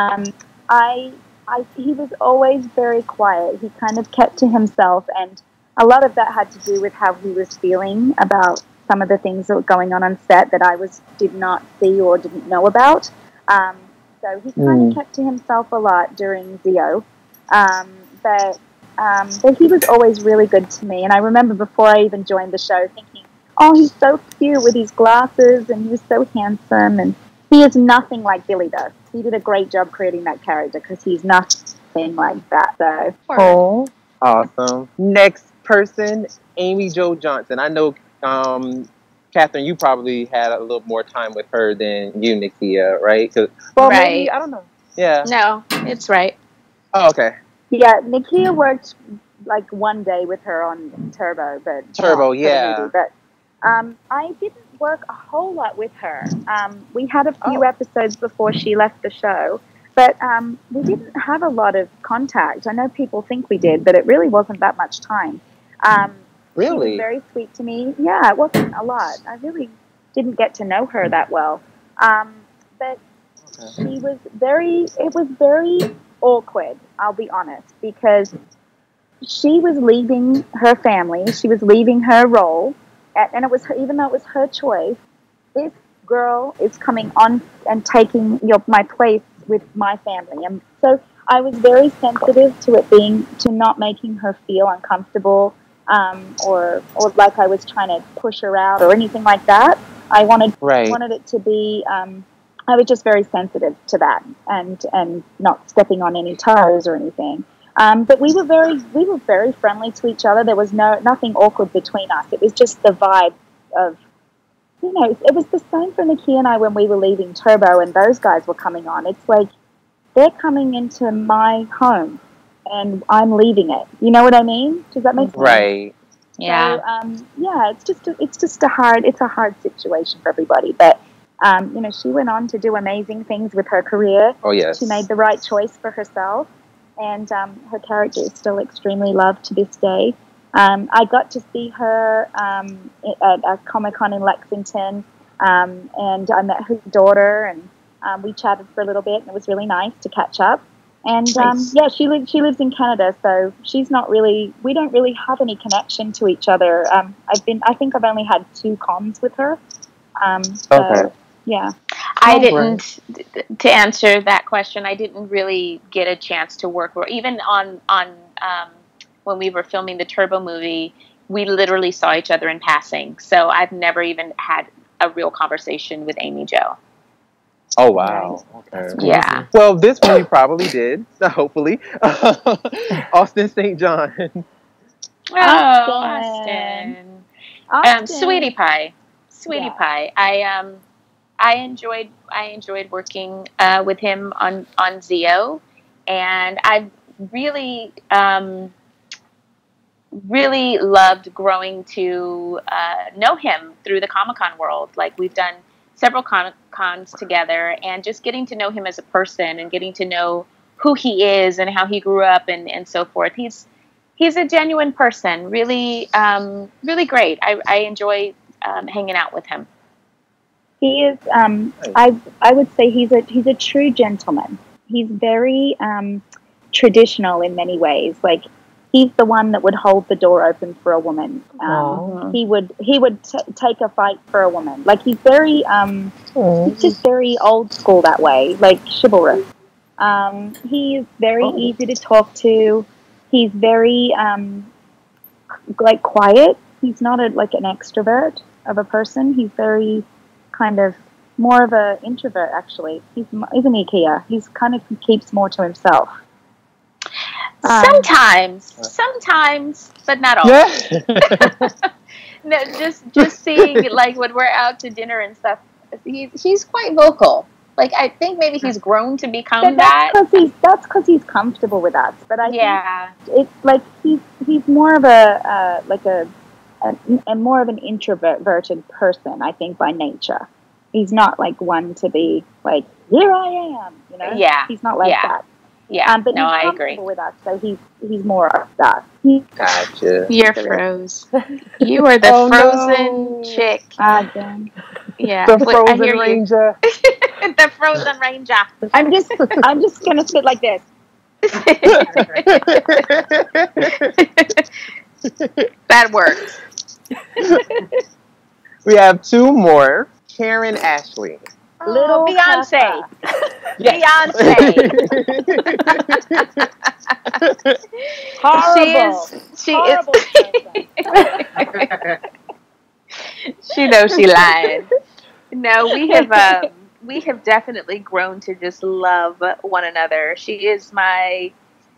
He was always very quiet. He kind of kept to himself, and a lot of that had to do with how he was feeling about some of the things that were going on set that I did not see or didn't know about. So he kind of kept to himself a lot during Zio. But he was always really good to me. And I remember before I even joined the show thinking, oh, he's so cute with his glasses, and he was so handsome. And he is nothing like Billy does. He did a great job creating that character, because he's nothing like that. So, oh, awesome. Next person, Amy Jo Johnson. I know, Catherine, you probably had a little more time with her than you, Nakia, right? Right. Maybe, I don't know. Yeah. No, it's right. Oh, okay. Yeah, Nakia worked like one day with her on Turbo, but Turbo, yeah. But I didn't work a whole lot with her. We had a few episodes before she left the show, but we didn't have a lot of contact. I know people think we did, but it really wasn't that much time. She was very sweet to me. Yeah, it wasn't a lot. I really didn't get to know her that well. But she was it was very awkward, I'll be honest, because she was leaving her family. She was leaving her role. And it was her, even though it was her choice, this girl is coming on and taking my place with my family. And so I was very sensitive to it to not making her feel uncomfortable, or like I was trying to push her out or anything like that. I wanted it to be, I was just very sensitive to that and not stepping on any toes or anything. But we were very friendly to each other. There was nothing awkward between us. It was just the vibe of, it was the same for Nakia and I when we were leaving Turbo and those guys were coming on. It's like they're coming into my home and I'm leaving it. You know what I mean? Does that make sense? Right. Yeah. So, it's a hard situation for everybody. But she went on to do amazing things with her career. Oh yes. She made the right choice for herself. And her character is still extremely loved to this day. I got to see her at a Comic-Con in Lexington, and I met her daughter, and we chatted for a little bit, and it was really nice to catch up. And she lives in Canada, so she's not really. We don't really have any connection to each other. I think I've only had 2 cons with her. So, yeah. I didn't, to answer that question, I didn't really get a chance to work, or even on when we were filming the Turbo movie, we literally saw each other in passing. So I've never even had a real conversation with Amy Jo. Oh, wow. Okay. Yeah. Well, this one we probably did, so hopefully. Austin St. John. Austin. Sweetie Pie. Yeah. Pie. I enjoyed working with him on Zeo, and I really loved growing to know him through the Comic-Con world. Like, we've done several cons together, and just getting to know him as a person and getting to know who he is and how he grew up and so forth. He's a genuine person, really great. I enjoy hanging out with him. He is. I would say he's a true gentleman. He's very traditional in many ways. Like, he's the one that would hold the door open for a woman. He would take a fight for a woman. Like, he's very he's just very old school that way, like chivalrous. He is very easy to talk to. He's very like quiet. He's not an extrovert of a person. He's very kind of more of an introvert, actually. Isn't he, Kia? He's kind of keeps more to himself. Sometimes, but not always. Yeah. No, just seeing, like, when we're out to dinner and stuff, he's quite vocal. Like, I think maybe he's grown to become that. That's because he's comfortable with us. But I think it's like he's more of a more of an introverted person, I think, by nature. He's not like one to be like, here I am, you know? Yeah. He's not like that. Yeah. But no, he's I comfortable agree. with us, so he's more of that. Gotcha. You're froze. You are the frozen chick. Again. Yeah. The frozen ranger. The frozen ranger. I'm just gonna sit like this. That works. We have 2 more. Karen Ashley. Little Beyonce. Yes. Beyonce. Horrible. She is. She knows she lied. No, we have definitely grown to just love one another. She is my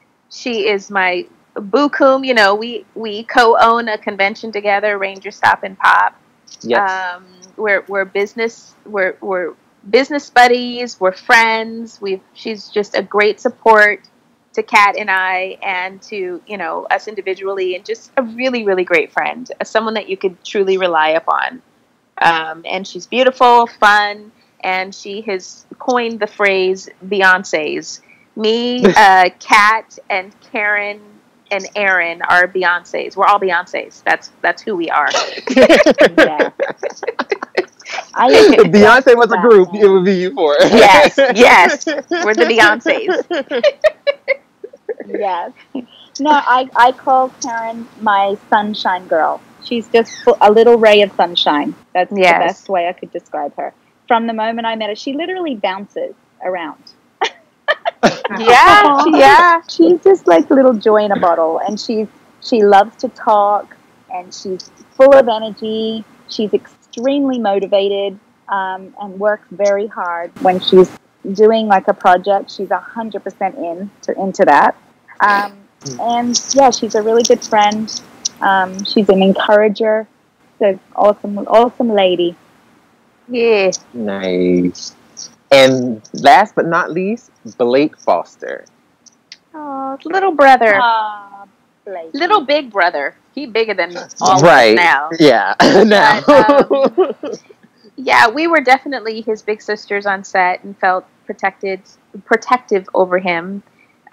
bukum. You know, we co-own a convention together, Ranger Stop and Pop. Yes. We're business buddies. We're friends. She's just a great support to Kat and I, and to, you know, us individually, and just a really, really great friend, someone that you could truly rely upon. And she's beautiful, fun, and she has coined the phrase Beyonce's. Me, Kat, and Karen and Aaron are Beyonce's. We're all Beyonce's. That's who we are. Yeah. If Beyonce was a group, it would be you four. Yes, we're the Beyonce's. Yes. No, I call Karen my sunshine girl. She's just a little ray of sunshine. That's the best way I could describe her. From the moment I met her, she literally bounces around. She's just like a little joy in a bottle, and she loves to talk, and she's full of energy. She's extremely motivated, and works very hard. When she's doing like a project, she's 100% into that. And yeah, she's a really good friend. She's an encourager. She's an awesome lady. Yeah. Nice. And last but not least, Blake Foster. Oh, little brother. Blake. Little big brother. He's bigger than all of us now. Yeah. Now. But, yeah, we were definitely his big sisters on set and felt protective over him.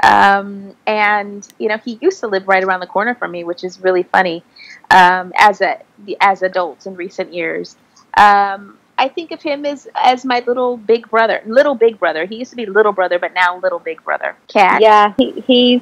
And you know, he used to live right around the corner from me, which is really funny. As adults in recent years, I think of him as my little big brother. He used to be little brother, but now little big brother. Cat. Yeah, he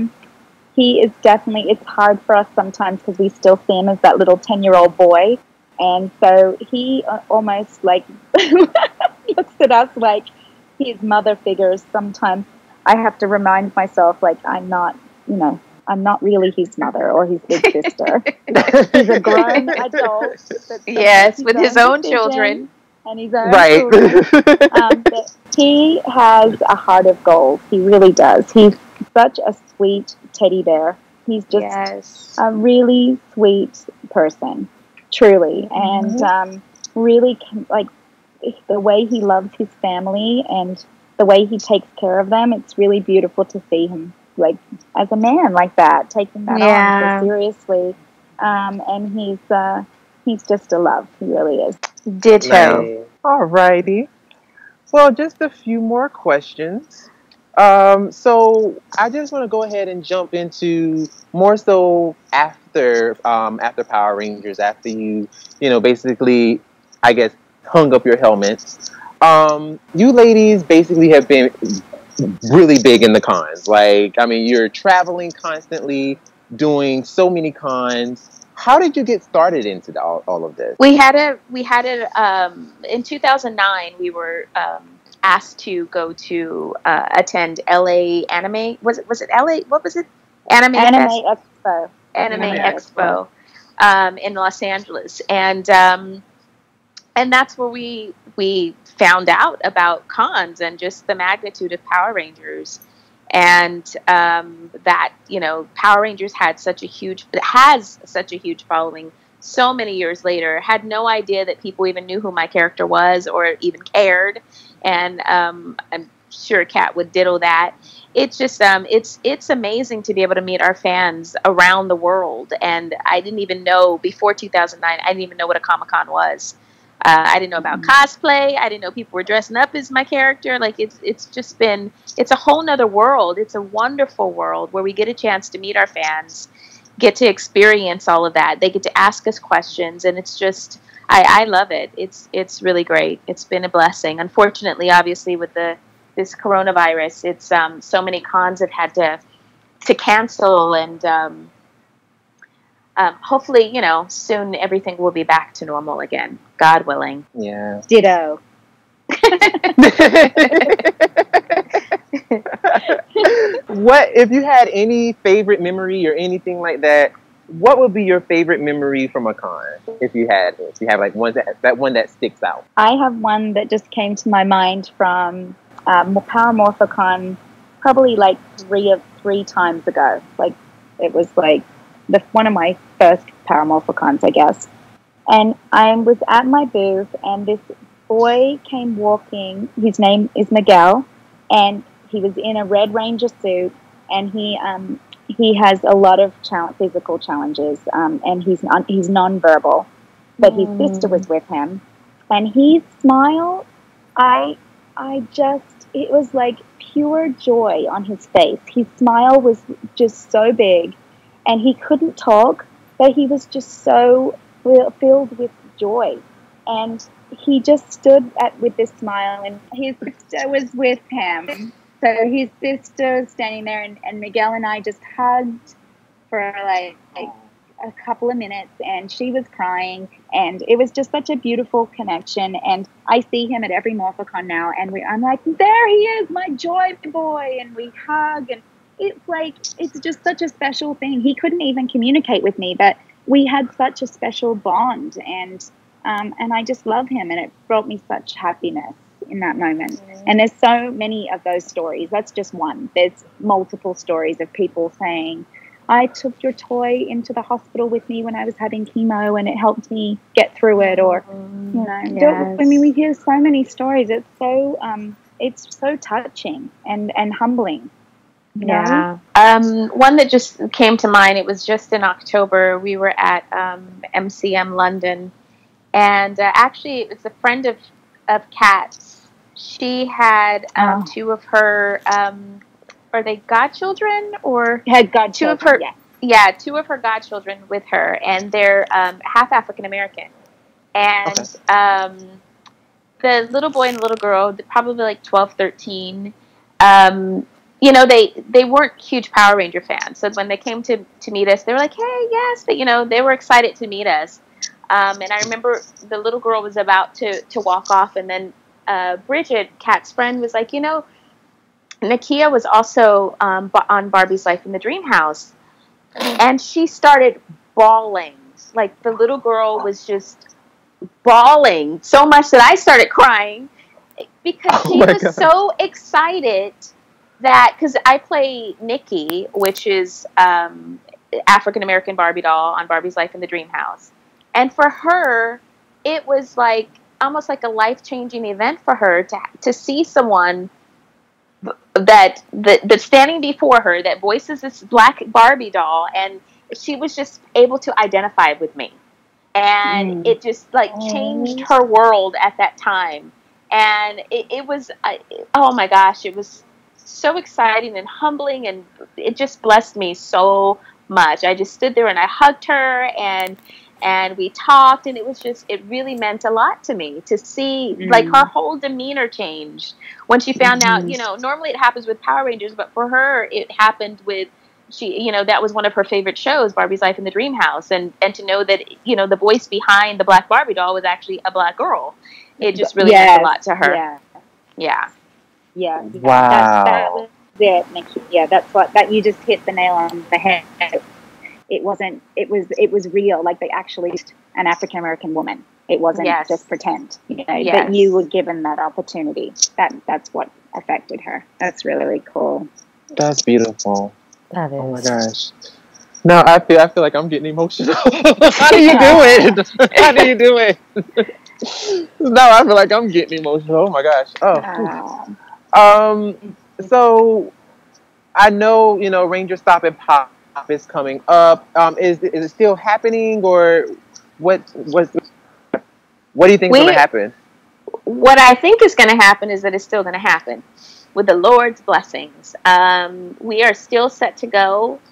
is definitely. It's hard for us sometimes because we still see him as that little 10-year-old boy, and so he almost like looks at us like his mother figures. Sometimes I have to remind myself, like, I'm not really his mother or his big sister. He's a grown adult. Yes, with his own children. And his own children. But he has a heart of gold. He really does. He's such a sweet teddy bear. He's just a really sweet person, truly. And really, like, the way he loves his family and the way he takes care of them, it's really beautiful to see him, like, as a man like that, taking that on so seriously. And he's just a love. He really is. Ditto. Nice. Alrighty. Well, just a few more questions. So I just want to go ahead and jump into more so after Power Rangers, after you basically, I guess, hung up your helmets. You ladies basically have been really big in the cons. Like, I mean, you're traveling constantly, doing so many cons. How did you get started into all of this? We had in 2009, we were asked to go to attend LA Anime. Was it LA? What was it? Anime Expo. Anime Expo in Los Angeles. And that's where we found out about cons and just the magnitude of Power Rangers, and that, you know, Power Rangers has such a huge following so many years later. Had no idea that people even knew who my character was or even cared, and I'm sure Kat would ditto that. It's just it's amazing to be able to meet our fans around the world. And I didn't even know, before 2009, I didn't even know what a Comic-Con was. I didn't know about cosplay. I didn't know people were dressing up as my character. Like, it's a whole nother world. It's a wonderful world where we get a chance to meet our fans, get to experience all of that. They get to ask us questions, and it's just, I love it. It's really great. It's been a blessing. Unfortunately, obviously, with this coronavirus, it's so many cons have had to cancel, and hopefully, you know, soon everything will be back to normal again, God willing. Yeah. Ditto. What, if you had any favorite memory or anything like that, what would be your favorite memory from a con? If you have like one that sticks out. I have one that just came to my mind from Power Morphicon, probably like three times ago. Like, it was like one of my first Power Morphicons, I guess. And I was at my booth, and this boy came walking. His name is Miguel, and he was in a Red Ranger suit, and he has a lot of physical challenges, and he's nonverbal. but his sister was with him, and his smile, it was like pure joy on his face. His smile was just so big, and he couldn't talk, but he was just so filled with joy. And he just stood with this smile, and his sister was with him. So his sister was standing there, and Miguel and I just hugged for like a couple of minutes, and she was crying, and it was just such a beautiful connection. And I see him at every Morphicon now, and I'm like, there he is, my joy boy, and we hug, and it's just such a special thing. He couldn't even communicate with me, but we had such a special bond, and I just love him, and it brought me such happiness in that moment. And there's so many of those stories. That's just one. There's multiple stories of people saying, I took your toy into the hospital with me when I was having chemo, and it helped me get through it. Or, I mean, we hear so many stories. It's so touching and humbling. You know? One that just came to mind, it was just in October. We were at MCM London, and actually it was a friend of Kat's. She had two of her, are they godchildren or? Had godchildren, two of her godchildren with her, and they're half African American. And the little boy and the little girl, probably like 12, 13, they weren't huge Power Ranger fans. So when they came to meet us, they were like, hey, yes, but, they were excited to meet us. And I remember the little girl was about to walk off, and then Bridget, Kat's friend, was like, Nakia was also on Barbie's Life in the Dream House, and she started bawling. Like, the little girl was just bawling so much that I started crying, because she was so excited that, because I play Nikki, which is African-American Barbie doll on Barbie's Life in the Dream House. And for her, it was like almost like a life-changing event for her to see someone that's standing before her that voices this black Barbie doll, and she was just able to identify with me. And it just like changed her world at that time. And it was, oh my gosh, it was so exciting and humbling, and it just blessed me so much. I just stood there and I hugged her, and we talked, and it really meant a lot to me to see like her whole demeanor change when she found out, normally it happens with Power Rangers, but for her, it happened with, that was one of her favorite shows, Barbie's Life in the Dream House. And to know that, the voice behind the black Barbie doll was actually a black girl. It just really meant a lot to her. Yeah. Wow. That was it, Nikki. Yeah, that you just hit the nail on the head. It was real. Like, they actually, an African American woman. It wasn't just pretend, that you were given that opportunity. That's what affected her. That's really, really cool. That's beautiful. That is. Oh my gosh. Now I feel like I'm getting emotional. How do you do it? How do you do it? Now I feel like I'm getting emotional. Oh my gosh. So I know, Ranger Stop and Pop is coming up. Is it still happening, or what do you think is going to happen? What I think is going to happen is that it's still going to happen with the Lord's blessings. We are still set to go.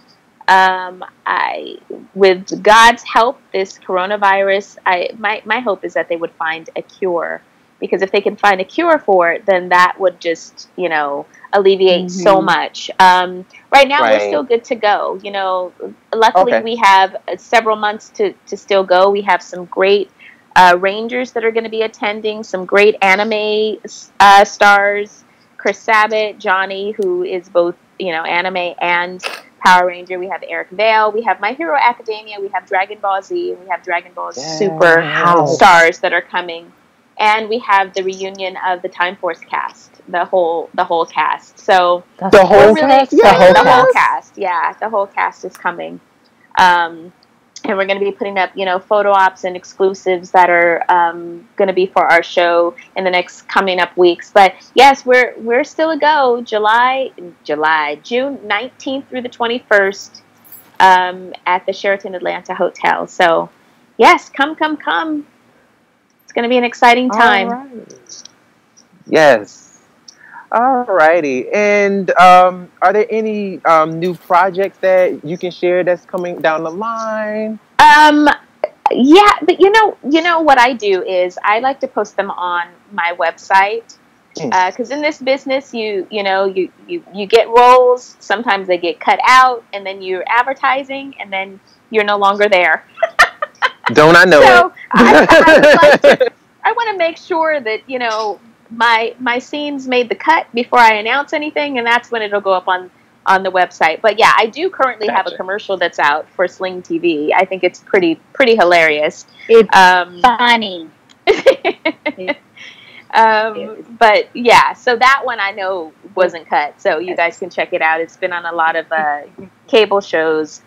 With God's help, this coronavirus, my hope is that they would find a cure, because if they can find a cure for it, then that would just, alleviate so much. Right now, we're still good to go. Luckily we have several months to still go. We have some great Rangers that are going to be attending, some great anime stars, Chris Sabat, Johnny, who is both, anime and Power Ranger. We have Eric Vale. We have My Hero Academia. We have Dragon Ball Z. And we have Dragon Ball Super stars that are coming. And we have the reunion of the Time Force cast, the whole cast. So the whole cast? The whole cast. Yeah, the whole cast is coming. And we're going to be putting up, photo ops and exclusives that are going to be for our show in the next coming up weeks. But yes, we're still a go. June 19th through the 21st at the Sheraton Atlanta Hotel. So yes, come. It's going to be an exciting time. All right. Yes. All righty. And are there any new projects that you can share that's coming down the line? Yeah, but you know what I do is I like to post them on my website. Because in this business, you get roles. Sometimes they get cut out, and then you're advertising, and then you're no longer there. Don't I know So it? I want to make sure that my scenes made the cut before I announce anything, and that's when it'll go up on the website. But yeah, I do currently have a commercial that's out for Sling TV. I think it's pretty hilarious. It's funny. But yeah, so that one I know wasn't cut, so you guys can check it out. It's been on a lot of cable shows,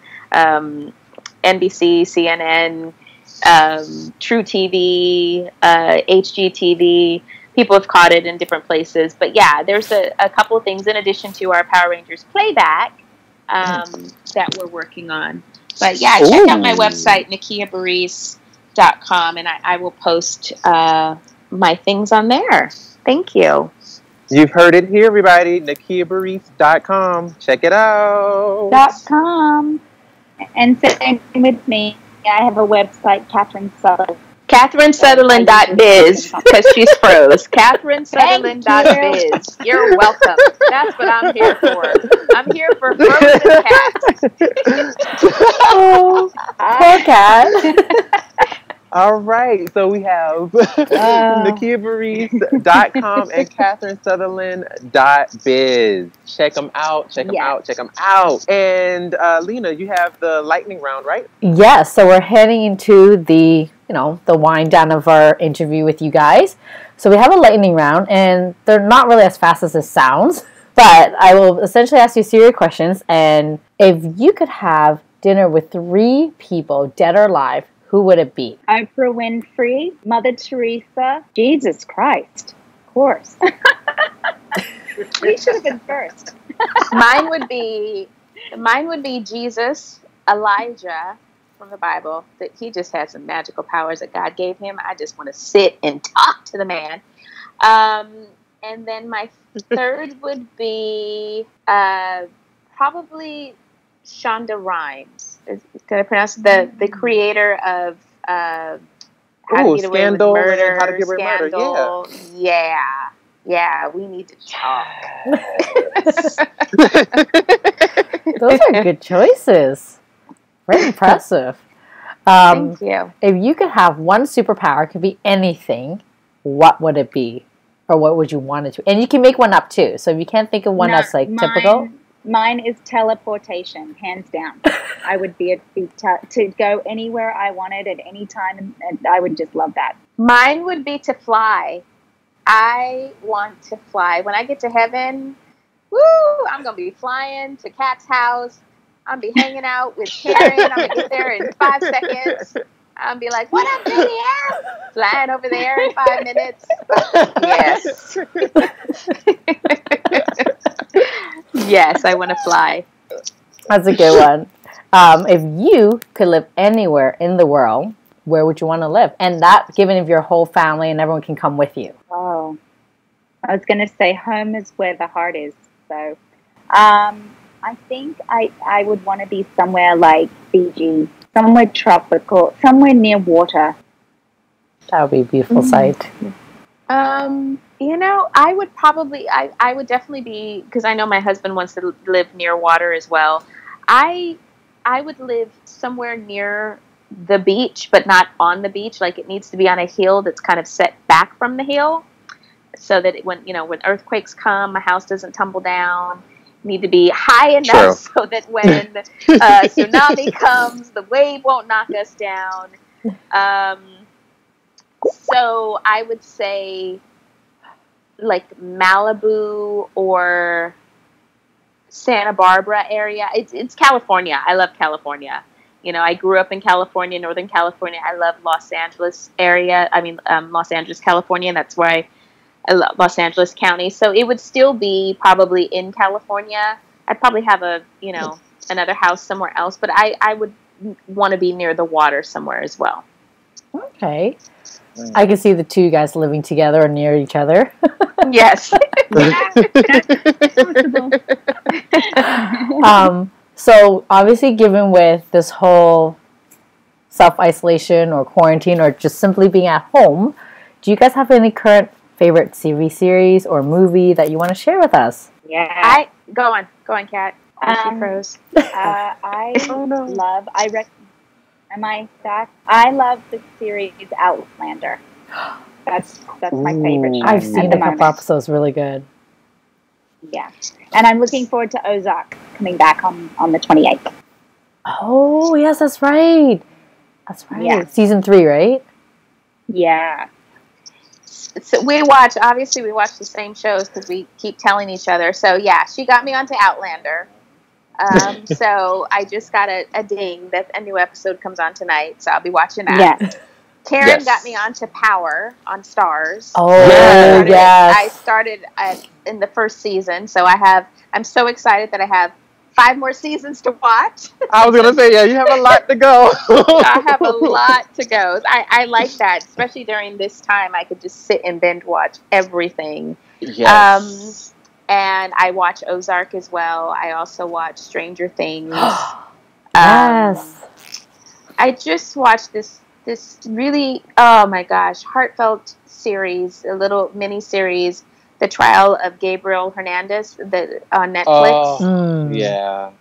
NBC, CNN, True TV, HGTV. People have caught it in different places. But yeah, there's a couple of things in addition to our Power Rangers playback that we're working on. But yeah, check out my website, NakiaBurrise.com, and I will post my things on there. Thank you. You've heard it here, everybody. NakiaBurrise.com. Check it out. .com. And same with me. I have a website, Catherine Sutherland. CatherineSutherland.biz, because she's froze. CatherineSutherland.biz. You're welcome. That's what I'm here for. I'm here for frozen cats. Oh, poor cat. All right, so we have NakiaBurrise.com and CatherineSutherland.biz. Check them out, check them out, check them out. And Lena, you have the lightning round, right? Yes, so we're heading into the wind down of our interview with you guys. So we have a lightning round, and they're not really as fast as it sounds, but I will essentially ask you a series of questions, and if you could have dinner with 3 people, dead or alive, who would it be? Oprah Winfrey, Mother Teresa, Jesus Christ, of course. We should have been first. Mine would be Jesus, Elijah from the Bible. That he just had some magical powers that God gave him. I just want to sit and talk to the man. And then my third would be probably Shonda Rhimes. Did I pronounce the creator of How to Get Away with Murder? How to Get Away with Murder, yeah. We need to talk. Those are good choices. Very impressive. Thank you. If you could have one superpower, it could be anything, what would it be? Or what would you want it to be? And you can make one up too. So if you can't think of one that's typical. Mine is teleportation, hands down. I would be to go anywhere I wanted at any time, and I would just love that. Mine would be to fly. I want to fly. When I get to heaven, I'm going to be flying to Kat's house. I'm going to be hanging out with Karen. I'm going to get there in 5 seconds. I'm be like, what up, JDF? Flying over there in 5 minutes. Yes. Yes, I want to fly. That's a good one. If you could live anywhere in the world, where would you want to live? And that, given if your whole family and everyone can come with you. Oh, I was going to say home is where the heart is. So I think I would want to be somewhere like Fiji, somewhere tropical, somewhere near water. That would be a beautiful sight. I would probably, I would definitely be, because I know my husband wants to live near water as well. I would live somewhere near the beach, but not on the beach. Like, it needs to be on a hill that's kind of set back from the hill, so that when earthquakes come, my house doesn't tumble down. Need to be high enough so that when tsunami comes, the wave won't knock us down. So I would say like Malibu or Santa Barbara area. It's California. I love California. I grew up in California, Northern California. I love Los Angeles area. Los Angeles, California. And that's where I love Los Angeles County. So it would still be probably in California. I'd probably have another house somewhere else, but I would want to be near the water somewhere as well. Okay. I can see the two guys living together or near each other. Yes. So obviously, given with this whole self-isolation or quarantine or just simply being at home, do you guys have any current favorite TV series or movie that you want to share with us? Yeah. Go on, Kat. She froze. I love. Am I back? I love the series Outlander. That's my favorite show. I've seen a couple episodes. Really good. Yeah, and I'm looking forward to Ozark coming back on the 28th. Oh yes, that's right. That's right. Yeah. Season 3, right? Yeah. So we watch the same shows because we keep telling each other. So yeah, she got me onto Outlander. So I just got a ding that a new episode comes on tonight. So I'll be watching that. Yes. Karen got me onto Power on Stars. Oh, yes. I started in the first season, so I'm so excited that I have 5 more seasons to watch. I was going to say, yeah, you have a lot to go. I have a lot to go. I like that, especially during this time. I could just sit and binge watch everything. Yes. And I watch Ozark as well. I also watch Stranger Things. Yes. I just watched this really, oh my gosh, heartfelt series, a little mini series, The Trial of Gabriel Hernandez, on Netflix. Oh, yeah.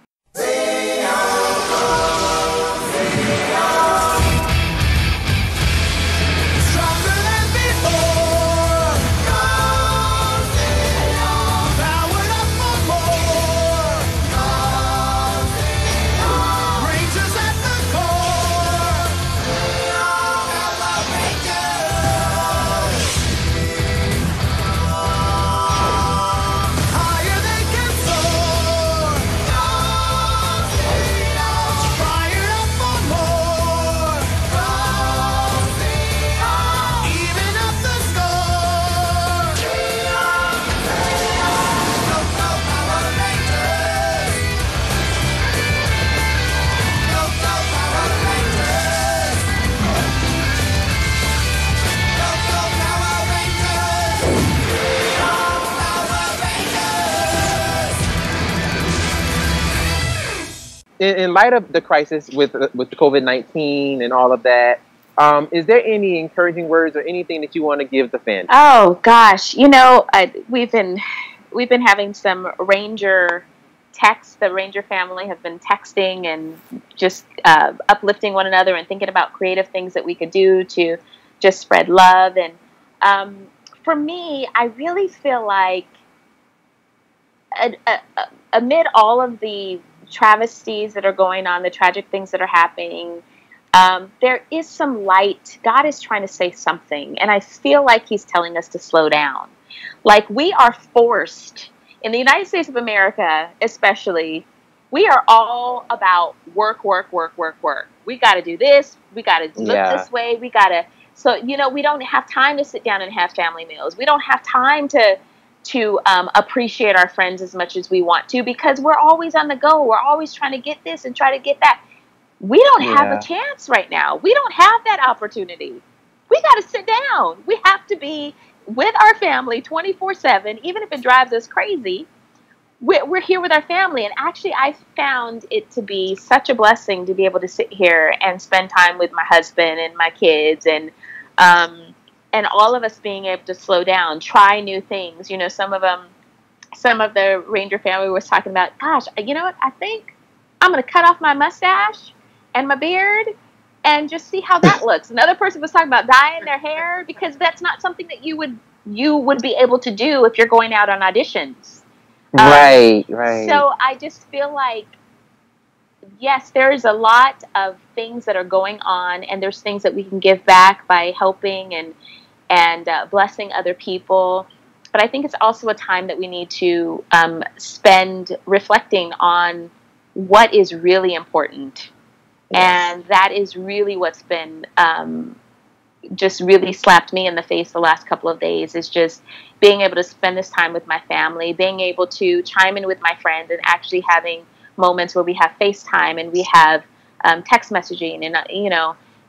In light of the crisis with the COVID-19 and all of that, is there any encouraging words or anything that you want to give the fans? Oh gosh, we've been having some Ranger texts. The Ranger family have been texting and just uplifting one another and thinking about creative things that we could do to just spread love. And for me, I really feel like amid all of the travesties that are going on, the tragic things that are happening, there is some light. God is trying to say something, and I feel like He's telling us to slow down. Like, we are forced, in the United States of America especially, we are all about work. We got to do this. We got to look this way. We got to, so, we don't have time to sit down and have family meals. We don't have time to appreciate our friends as much as we want to, because we're always on the go. We're always trying to get this and try to get that. We don't have a chance right now. We don't have that opportunity. We got to sit down. We have to be with our family 24/7, even if it drives us crazy. We're here with our family. And actually, I found it to be such a blessing to be able to sit here and spend time with my husband and my kids, and all of us being able to slow down, try new things. Some of the Ranger family was talking about, gosh, you know what? I think I'm going to cut off my mustache and my beard and just see how that looks. Another person was talking about dyeing their hair, because that's not something that you would be able to do if you're going out on auditions. Right. So I just feel like, yes, there's a lot of things that are going on, and there's things that we can give back by helping and blessing other people. But I think it's also a time that we need to spend reflecting on what is really important. Yes. And that is really what's been just really slapped me in the face the last couple of days, is just being able to spend this time with my family, being able to chime in with my friends, and actually having moments where we have FaceTime and we have text messaging, and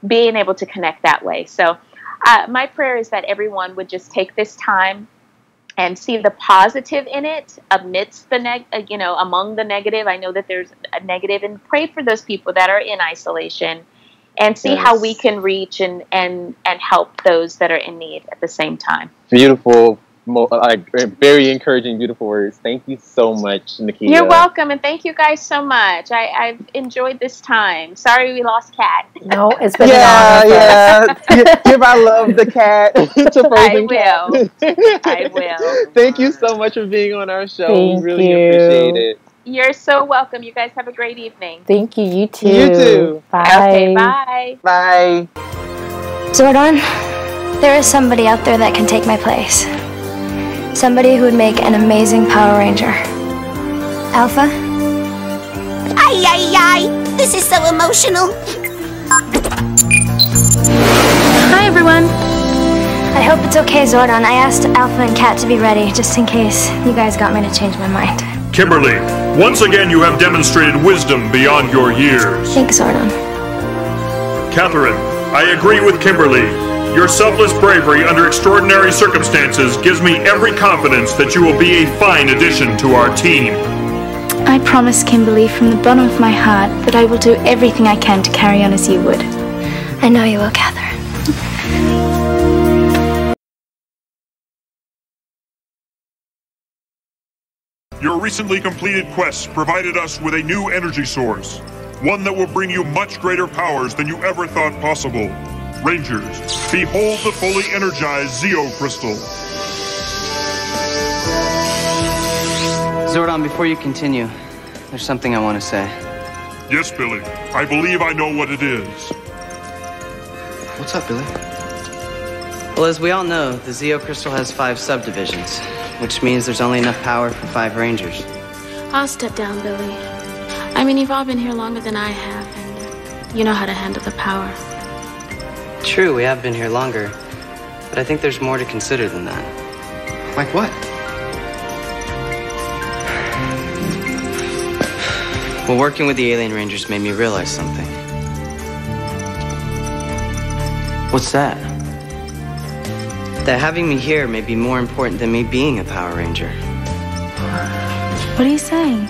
being able to connect that way. So my prayer is that everyone would just take this time and see the positive in it amidst the among the negative. I know that there's a negative, and pray for those people that are in isolation, and see how we can reach and help those that are in need at the same time. Beautiful. Very encouraging, beautiful words. Thank you so much, Nakia. You're welcome, and thank you guys so much. I've enjoyed this time. Sorry we lost Kat. No, it's been an honor. Give our love the cat to Frozen Cat. I will. Thank you so much for being on our show. Thank we really you. appreciate it. You're so welcome. You guys have a great evening. Thank you. You too. You too. Bye. Okay, bye. Bye. Zordon, there is somebody out there that can take my place. Somebody who would make an amazing Power Ranger. Alpha? Ay, ay, ay! This is so emotional. Hi, everyone. I hope it's okay, Zordon. I asked Alpha and Kat to be ready, just in case you guys got me to change my mind. Kimberly, once again you have demonstrated wisdom beyond your years. Thanks, Zordon. Catherine, I agree with Kimberly. Your selfless bravery under extraordinary circumstances gives me every confidence that you will be a fine addition to our team. I promise, Kimberly, from the bottom of my heart, that I will do everything I can to carry on as you would. I know you will, Catherine. Your recently completed quests provided us with a new energy source, one that will bring you much greater powers than you ever thought possible. Rangers, behold the fully energized Zeo Crystal. Zordon, before you continue, there's something I want to say. Yes, Billy. I believe I know what it is. What's up, Billy? Well, as we all know, the Zeo Crystal has 5 subdivisions, which means there's only enough power for 5 Rangers. I'll step down, Billy. I mean, you've all been here longer than I have, and you know how to handle the power. True, we have been here longer, but I think there's more to consider than that. Like what? Well, working with the Alien Rangers made me realize something. What's that? That having me here may be more important than me being a Power Ranger. What are you saying?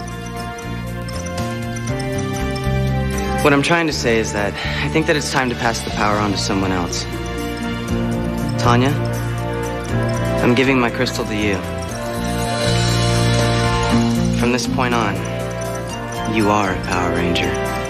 What I'm trying to say is that I think that it's time to pass the power on to someone else. Tanya, I'm giving my crystal to you. From this point on, you are a Power Ranger.